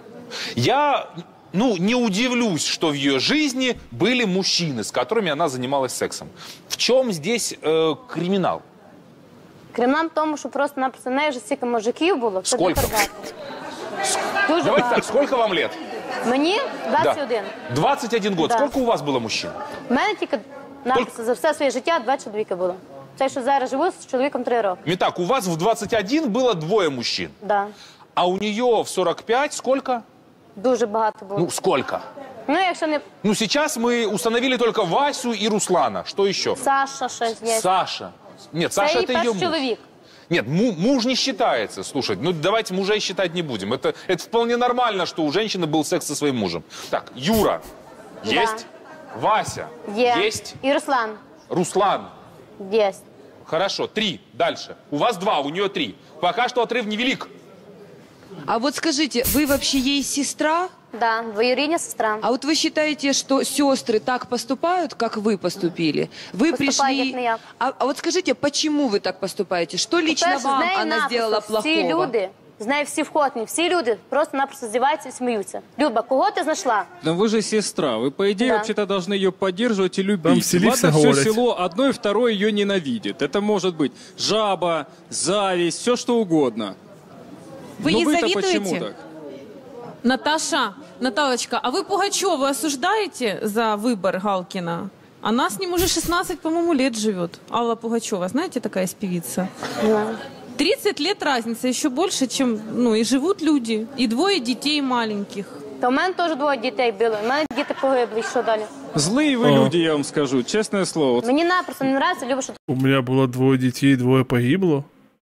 Я, ну, не удивлюсь, что в ее жизни были мужчины, с которыми она занималась сексом. В чем здесь э, криминал? Кримінал в тому, що просто-напросто в неї вже стільки мужиків було. це Скільки? не передати. Дуже Давайте багато. так, сколько вам лет? Мені двадцять один. Да. двадцать один год. Да. Сколько у вас было мужчин? У мене тільки напросто за все своє життя два чоловіка було. Це, що зараз живу з чоловіком три роки. Не так, у вас в двадцать один было двое мужчин. Да. А у нее в сорок пять сколько? Дуже багато було. Ну, сколько? Ну, якщо не Ну, сейчас мы установили только Васю и Руслана. Что еще? Саша щось є. Саша. Нет, Це Саша її это ее перший муж. чоловік. Нет, му- муж не считается. Слушай, ну давайте мужей считать не будем. Это, это вполне нормально, что у женщины был секс со своим мужем. Так, Юра. Да. Есть? Вася. Є. Есть? І Руслан. Руслан. Є. Хорошо, три. Дальше. У вас два, у нее три. Пока что отрыв невелик. А вот скажите, вы вообще ей сестра Да, двоюрідня сестра. А вот вы считаете, что сестры так поступают, как вы поступили? Вы Поступаю, як не пришли... я. А, а вот скажите, почему вы так поступаете? Что лично По-перше, з вам нею она напросто сделала плохого? Всі люди, з нею всі входні, всі люди просто-напросто здіваються і сміються. Люба, кого ти знайшла? Но вы же сестра. Вы, по идее, Да. вообще-то должны ее поддерживать и любить. Там в селе все Ладно, все говорят. село одной, второй ее ненавидит. Это может быть жаба, зависть, все что угодно. Вы Но ей вы-то завидуете? почему так? Наташа, Наталочка, а вы Пугачева осуждаете за выбор Галкина? Она с ним уже шестнадцать, по-моему, лет живет. Алла Пугачева, знаете, такая есть певица? Да. тридцать лет разница, еще больше, чем, ну, и живут люди, и двое детей маленьких. Та у мене теж двоє дітей було, у мене діти погибли, що далі? Злые вы О. люди, я вам скажу, честное слово. Мені напросто не нравится, Люба, що ти У меня было двое детей, двое погибло.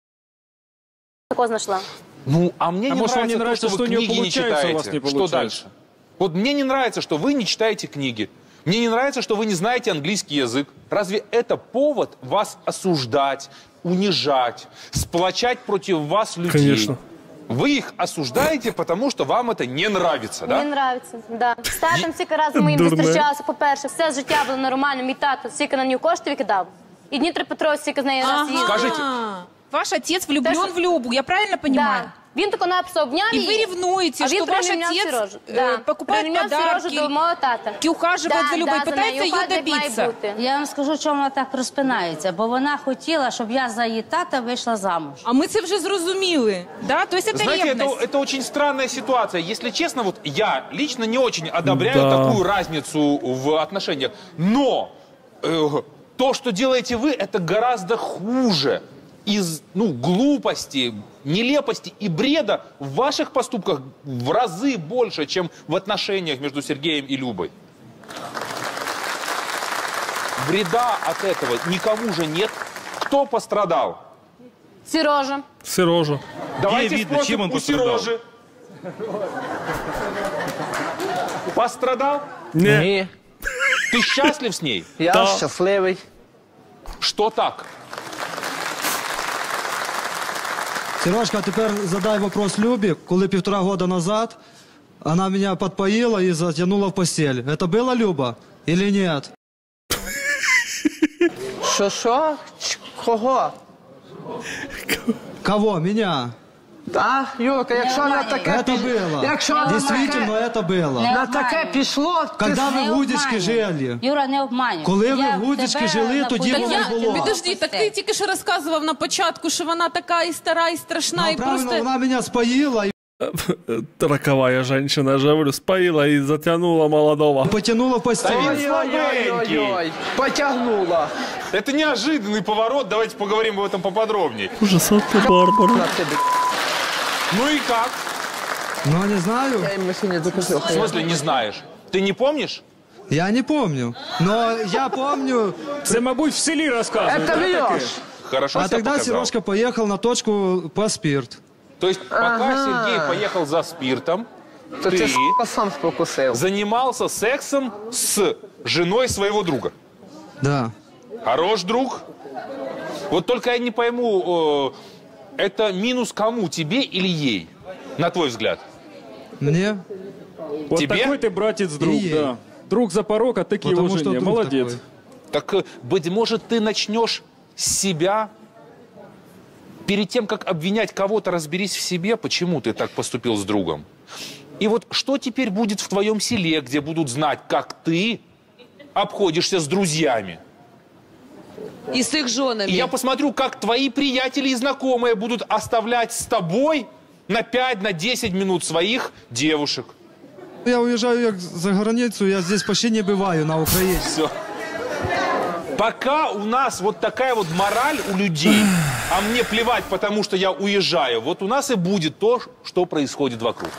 такого знайшла. Ну, а мне А не может, вам нравится, не нравится, то, что вы у нее книги не получается, а у вас читаете. не Что получается? дальше? Вот мне не нравится, что вы не читаете книги. Мне не нравится, что вы не знаете английский язык. Разве это повод вас осуждать, унижать, сплочать против вас людей? Конечно. Вы их осуждаете, потому что вам это не нравится, да? Мені нравиться, да. З татом стільки разів моїм Дурне. зустрічалася, по-перше, все життя було нормально, мій тато стільки на нього коштів викидав. І Дмитро Петрович стільки з нею раз їздив. Скажите. Ваш отец влюблен Та що- в Любу, я правильно понимаю? Да. Він тако написав обняв И її, вы ревнуете, а він что ваш прирівняв отец Сережу. э, Да. покупает Прирівняв подарки, Сережу до мого тата. и ухаживает за Любой, за пытается нею, ее ухажує, як має добиться. бути. Я вам скажу, чому вона так розпинається, бо вона хотіла, щоб я за її тата вийшла замуж. А ми це вже зрозуміли. Да, то есть это Знаете, это, ревность. это очень странная ситуация. Если честно, вот я лично не очень одобряю Да. такую разницу в отношениях. Но э, то, что делаете вы, это гораздо хуже. Из ну, глупости, нелепости и бреда в ваших поступках в разы больше, чем в отношениях между Сергеем и Любой. Вреда от этого никому же нет. Кто пострадал? Сережа. Сережа. Давайте видно, спросим чем он у пострадал? Сережи. Пострадал? Не. Ні, Ты счастлив с ней? я Да. щасливий. Что так? Сережка, а тепер задай вопрос Любе. Коли півтора года назад она меня подпоила и затянула в постель. Это было, Люба, или нет? Що, що? Ч- Кого? Кого? Меня? А, Юрка, якщо на таке... Это пі- было. Якщо на Действительно, таке, это было. на таке пішло, ти Когда с- ви Не в Гудічки обманюй. жили? Юра, не обманюй. Коли ви Я в Гудічки тебе жили, тоді напоїла, воно Я, було. підожди, так ти тільки що розказував на початку, що вона така і стара, і страшна, Ну, і правильно, просто... вона меня споила и Роковая женщина, я же говорю, споила и затянула молодого. потянула в постель. Ой-ой-ой-ой, потягнула. Это неожиданный поворот. Давайте поговорим об этом поподробнее. Ужас, ты Барбара. На тобі. Ну и как? Ну, не знаю. Я йому сьогодні докажу. В смысле не знаешь? Ты не помнишь? Я не помню. Но я помню. Це, мабуть, в селі розказують. Это да, таке? врешь. Хорошо А себя тогда показал. Сережка поехал на точку по спирт. То есть пока Ага. Сергей поехал за спиртом, То ти ты с***а, сам спокусив. занимался сексом с женой своего друга. Да. Хорош друг. Вот только я не пойму, э, это минус кому, тебе или ей, на твой взгляд? Мне? Вот Тебе? такой ты братец друг, И ей. да. Друг за порог, а ты к его Потому что жене. друг Молодец. такой. Так, э, быть может, ты начнешь с себя. Перед тем, как обвинять кого-то, разберись в себе, почему ты так поступил с другом. И вот что теперь будет в твоем селе, где будут знать, как ты обходишься с друзьями? И с их женами. И я посмотрю, как твои приятели и знакомые будут оставлять с тобой на пять, на десять минут своих девушек. Я уезжаю як за границу, я здесь почти не бываю на Украине. Все. Пока у нас вот такая вот мораль у людей, а мне плевать, потому что я уезжаю, вот у нас и будет то, что происходит вокруг.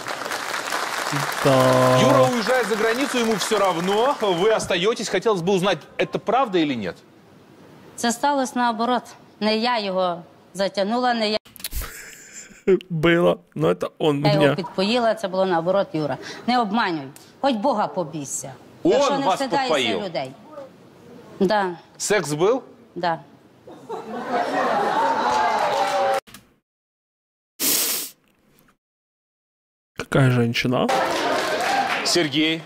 Да. Юра уезжает за границу, ему все равно, вы остаетесь. Хотелось бы узнать, это правда или нет? Це сталося наоборот. Не я його затягнула, не я Было, но это он його меня. підпоїла, це було наоборот, Юра. Не обманюй. Хоч Бога побійся. Он Якщо не вас встидаєшся підпоїв? людей. Да, Секс был? да. Какая женщина? Сергей.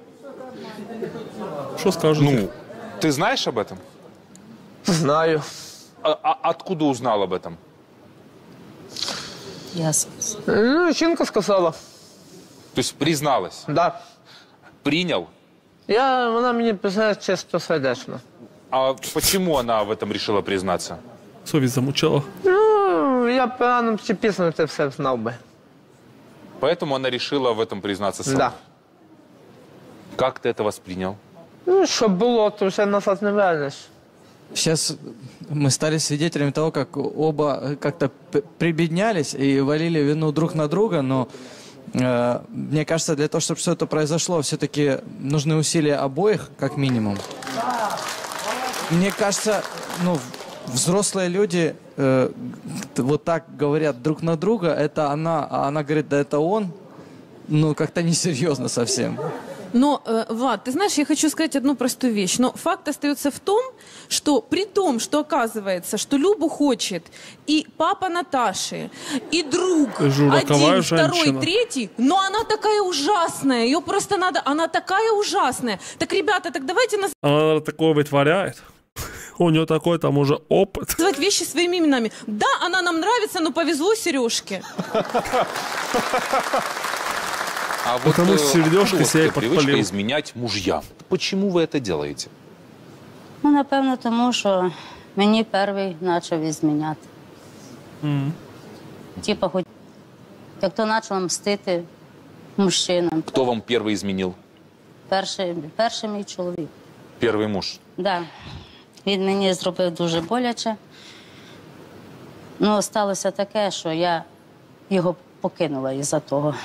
Что скажете? Ну, ты знаешь об этом? Знаю. А, а откуда узнал об этом? Ясно. Ну, жінка сказала. То есть призналась? Да. Принял? Я, вона мені писає чисто сердечно. А почему она в этом решила признаться? Совесть замучала. Ну, я рано чи пізно це все знав би. Поэтому она решила в этом признаться сама? Да. Как ты это воспринял? Ну, що було, то вже назад не вернеш. Сейчас мы стали свидетелями того, как оба как-то прибеднялись и валили вину друг на друга, но э, мне кажется, для того, чтобы все это произошло, все-таки нужны усилия обоих, как минимум. Мне кажется, ну, взрослые люди э, вот так говорят друг на друга, это она, а она говорит, да это он, ну, как-то несерьезно совсем. Но, э, Влад, ты знаешь, я хочу сказать одну простую вещь. Но факт остается в том, что при том, что оказывается, что Любу хочет и папа Наташи, и друг, Жураковая один, второй, женщина. третий, но она такая ужасная, ее просто надо, она такая ужасная. Так, ребята, так давайте нас... Она такое вытворяет. У нее такой там уже опыт. Называть вещи своими именами. Да, она нам нравится, но повезло Сережке. А вот Потому что сердежка откуда себя и эта привычка подпалил. изменять мужьям? Почему вы это делаете? Ну, напевно, тому що мені перший почав зміняти. Mm. Типа, хоч як то почав мстити мужчинам. Кто вам первый изменил? Перший, перший мій чоловік. Первый муж. Да. Він мені зробив дуже боляче. Ну, сталося таке, що я його покинула із-за того.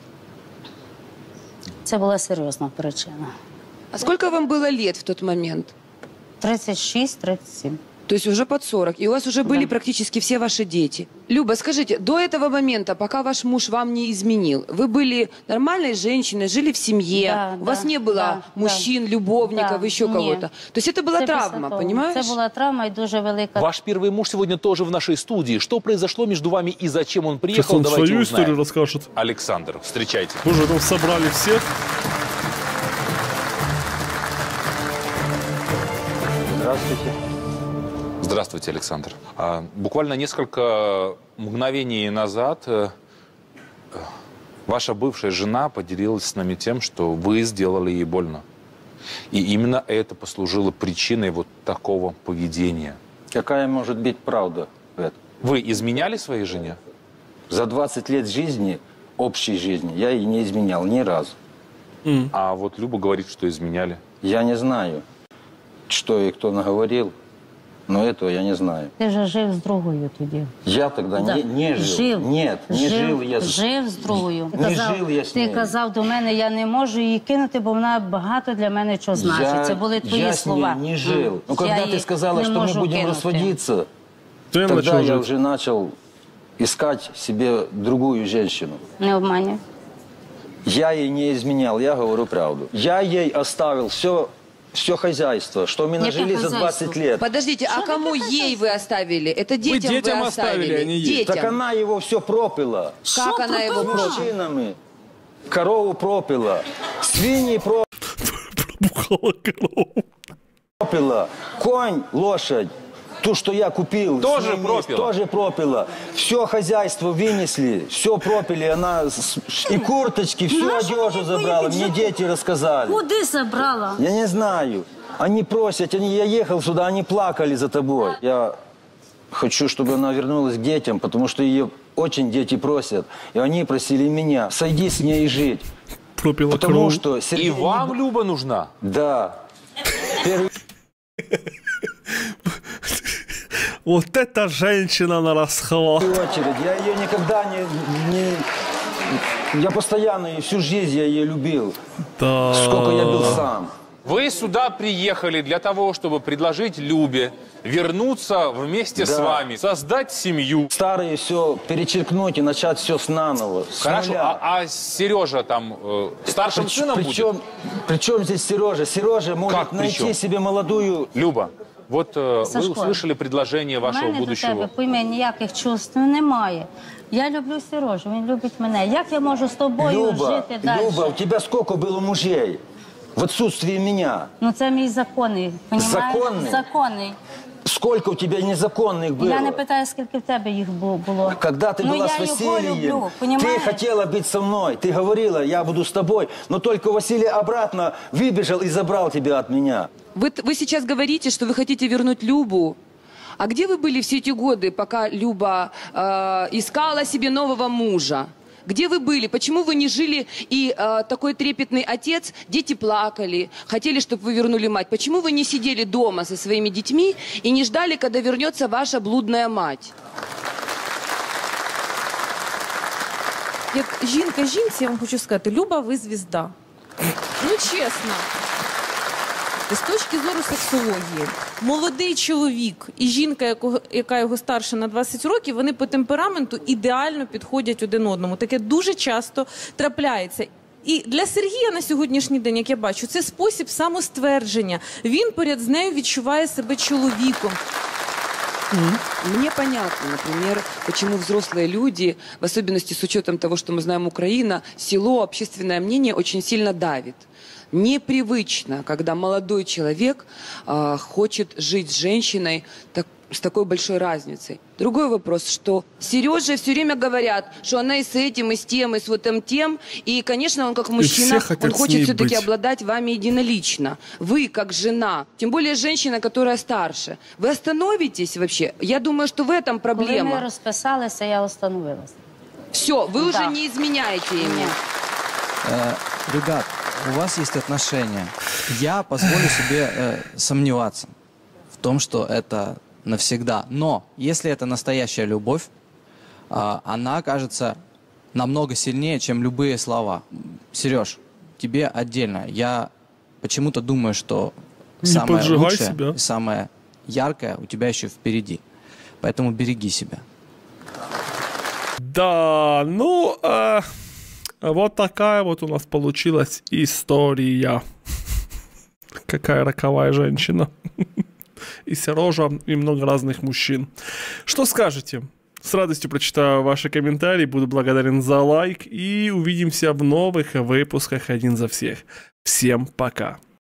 Це була серйозна причина. А сколько вам было лет в тот момент? тридцять шість тридцять сім. То есть уже под сорок. И у вас уже были Да. практически все ваши дети. Люба, скажите, до этого момента, пока ваш муж вам не изменил, вы были нормальной женщиной, жили в семье, Да, у вас да, не было да, мужчин, да. любовников, Да, еще ні. кого-то. То есть это была Це травма, після того. понимаешь? Це була травма і дуже велика. Ваш первый муж сегодня тоже в нашей студии. Что произошло между вами и зачем он Сейчас приехал? он Давайте свою узнаем. историю расскажет. Александр, встречайте. Боже, там собрали всех. Здравствуйте. Здравствуйте, Александр. А, буквально несколько мгновений назад э, э, ваша бывшая жена поделилась с нами тем, что вы сделали ей больно. И именно это послужило причиной вот такого поведения. Какая может быть правда в этом? Вы изменяли своей жене? За двадцать лет жизни, общей жизни, я ей не изменял ни разу. Mm. А вот Люба говорит, что изменяли. Я не знаю, что и кто наговорил, но этого я не знаю. Ти вже жив з другою тоді. Я тогда Да. не, не жил. Жив. Нет, не жил, жив, я. с- Жив з другою. Не жив я з ти нею. казав до мене, я не можу її кинути, бо вона багато для мене чого значить. Я, Це були твої я слова. с ней не жил. М. Ну, Я когда її ты сказала, не что мы можу будем кинути. расходиться, Ты тогда начал я жить. уже начал искать себе другую женщину. Не обманюй. Я ей не изменял, я говорю правду. Я ей оставил все, все хозяйство, что мы Яке нажили за хозяйство? двадцать лет. Подождите, а кому ей вы оставили? Это детям вы, детям оставили, а не ей. Детям. Так она его все пропила. Как она его С пропила? мужчинами. Корову пропила. Свиньи пропила. Конь, лошадь. Ту, что я купил. Тоже с ним есть, пропила? Тоже пропила. Все хозяйство вынесли, все пропили. Она с- и курточки, всю одежду забрала. Мне дети рассказали. Куди забрала? Я не знаю. Они просят, они, я ехал сюда, они плакали за тобой. Я хочу, чтобы она вернулась к детям, потому что ее очень дети просят. И они просили меня, сойди с ней и жить. Пропила Потому кровь. что Сергей И не вам б- Люба нужна? Да. Первый... Вот эта женщина на расхват. В первую очередь, я ее никогда не, не... Я постоянно, и всю жизнь я ее любил. Да. Сколько я был сам. Вы сюда приехали для того, чтобы предложить Любе вернуться вместе Да. с вами, создать семью. Старые все перечеркнуть и начать все с наново. С Хорошо, нуля. а, а Сережа там э, старшим Прич- сыном причем, будет? причем здесь Сережа? Сережа может Как найти причем? себе молодую... Люба, Вот э, вы Сашко, услышали предложение У вашего мене до тебе, будущего. пойми, ніяких чувств немає. Я люблю Сережу, він любить мене. Як я можу з тобою Люба, жити далі? Люба, у тебя сколько было мужей в отсутствии меня? Ну це мій законний, понімаєш? Законний? Законний. Сколько у тебя незаконных было? Я не питаю, скільки в тебе їх бу- було. Когда ты ну, была я с його Василием, люблю, ты понімаєш? хотела быть со мной, ты говорила, я буду с тобой, но только Василий обратно выбежал и забрал тебя от меня. Вы, вы сейчас говорите, что вы хотите вернуть Любу. А где вы были все эти годы, пока Люба э, искала себе нового мужа? Где вы были? Почему вы не жили, и э, такой трепетный отец, дети плакали, хотели, чтобы вы вернули мать? Почему вы не сидели дома со своими детьми и не ждали, когда вернется ваша блудная мать? Як жінка жінці, я вам хочу сказати, Люба, ви звізда. Ну, чесно. З точки зору сексології, молодий чоловік і жінка, якого, яка його старша на двадцять років, вони по темпераменту ідеально підходять один одному. Таке дуже часто трапляється. І для Сергія на сьогоднішній день, як я бачу, це спосіб самоствердження. Він поряд з нею відчуває себе чоловіком. Мне понятно, например, почему взрослые люди, в особенности с учетом того, что мы знаем Украина, село, общественное мнение очень сильно давит. Непривычно, когда молодой человек э, хочет жить с женщиной так, с такой большой разницей. Другой вопрос, что Сереже все время говорят, что она и с этим, и с тем, и с вот этим тем. И, конечно, он как мужчина, он хочет все-таки обладать вами единолично. Вы, как жена, тем более женщина, которая старше, вы остановитесь вообще? Я думаю, что в этом проблема. Коли ми розписалися, я остановилась. Все, вы Да. уже не изменяете ему. Э, ребят, у вас есть отношения. Я позволю себе э, сомневаться в том, что это навсегда. Но если это настоящая любовь, э, она окажется намного сильнее, чем любые слова. Сереж, тебе отдельно. Я почему-то думаю, что Не самое поджигай лучшее себя. и самое яркое у тебя еще впереди. Поэтому береги себя. Да, ну, э, вот такая вот у нас получилась история. Какая роковая женщина. И Сережа, и много разных мужчин. Что скажете? С радостью прочитаю ваши комментарии, буду благодарен за лайк. И увидимся в новых выпусках «Один за всех». Всем пока.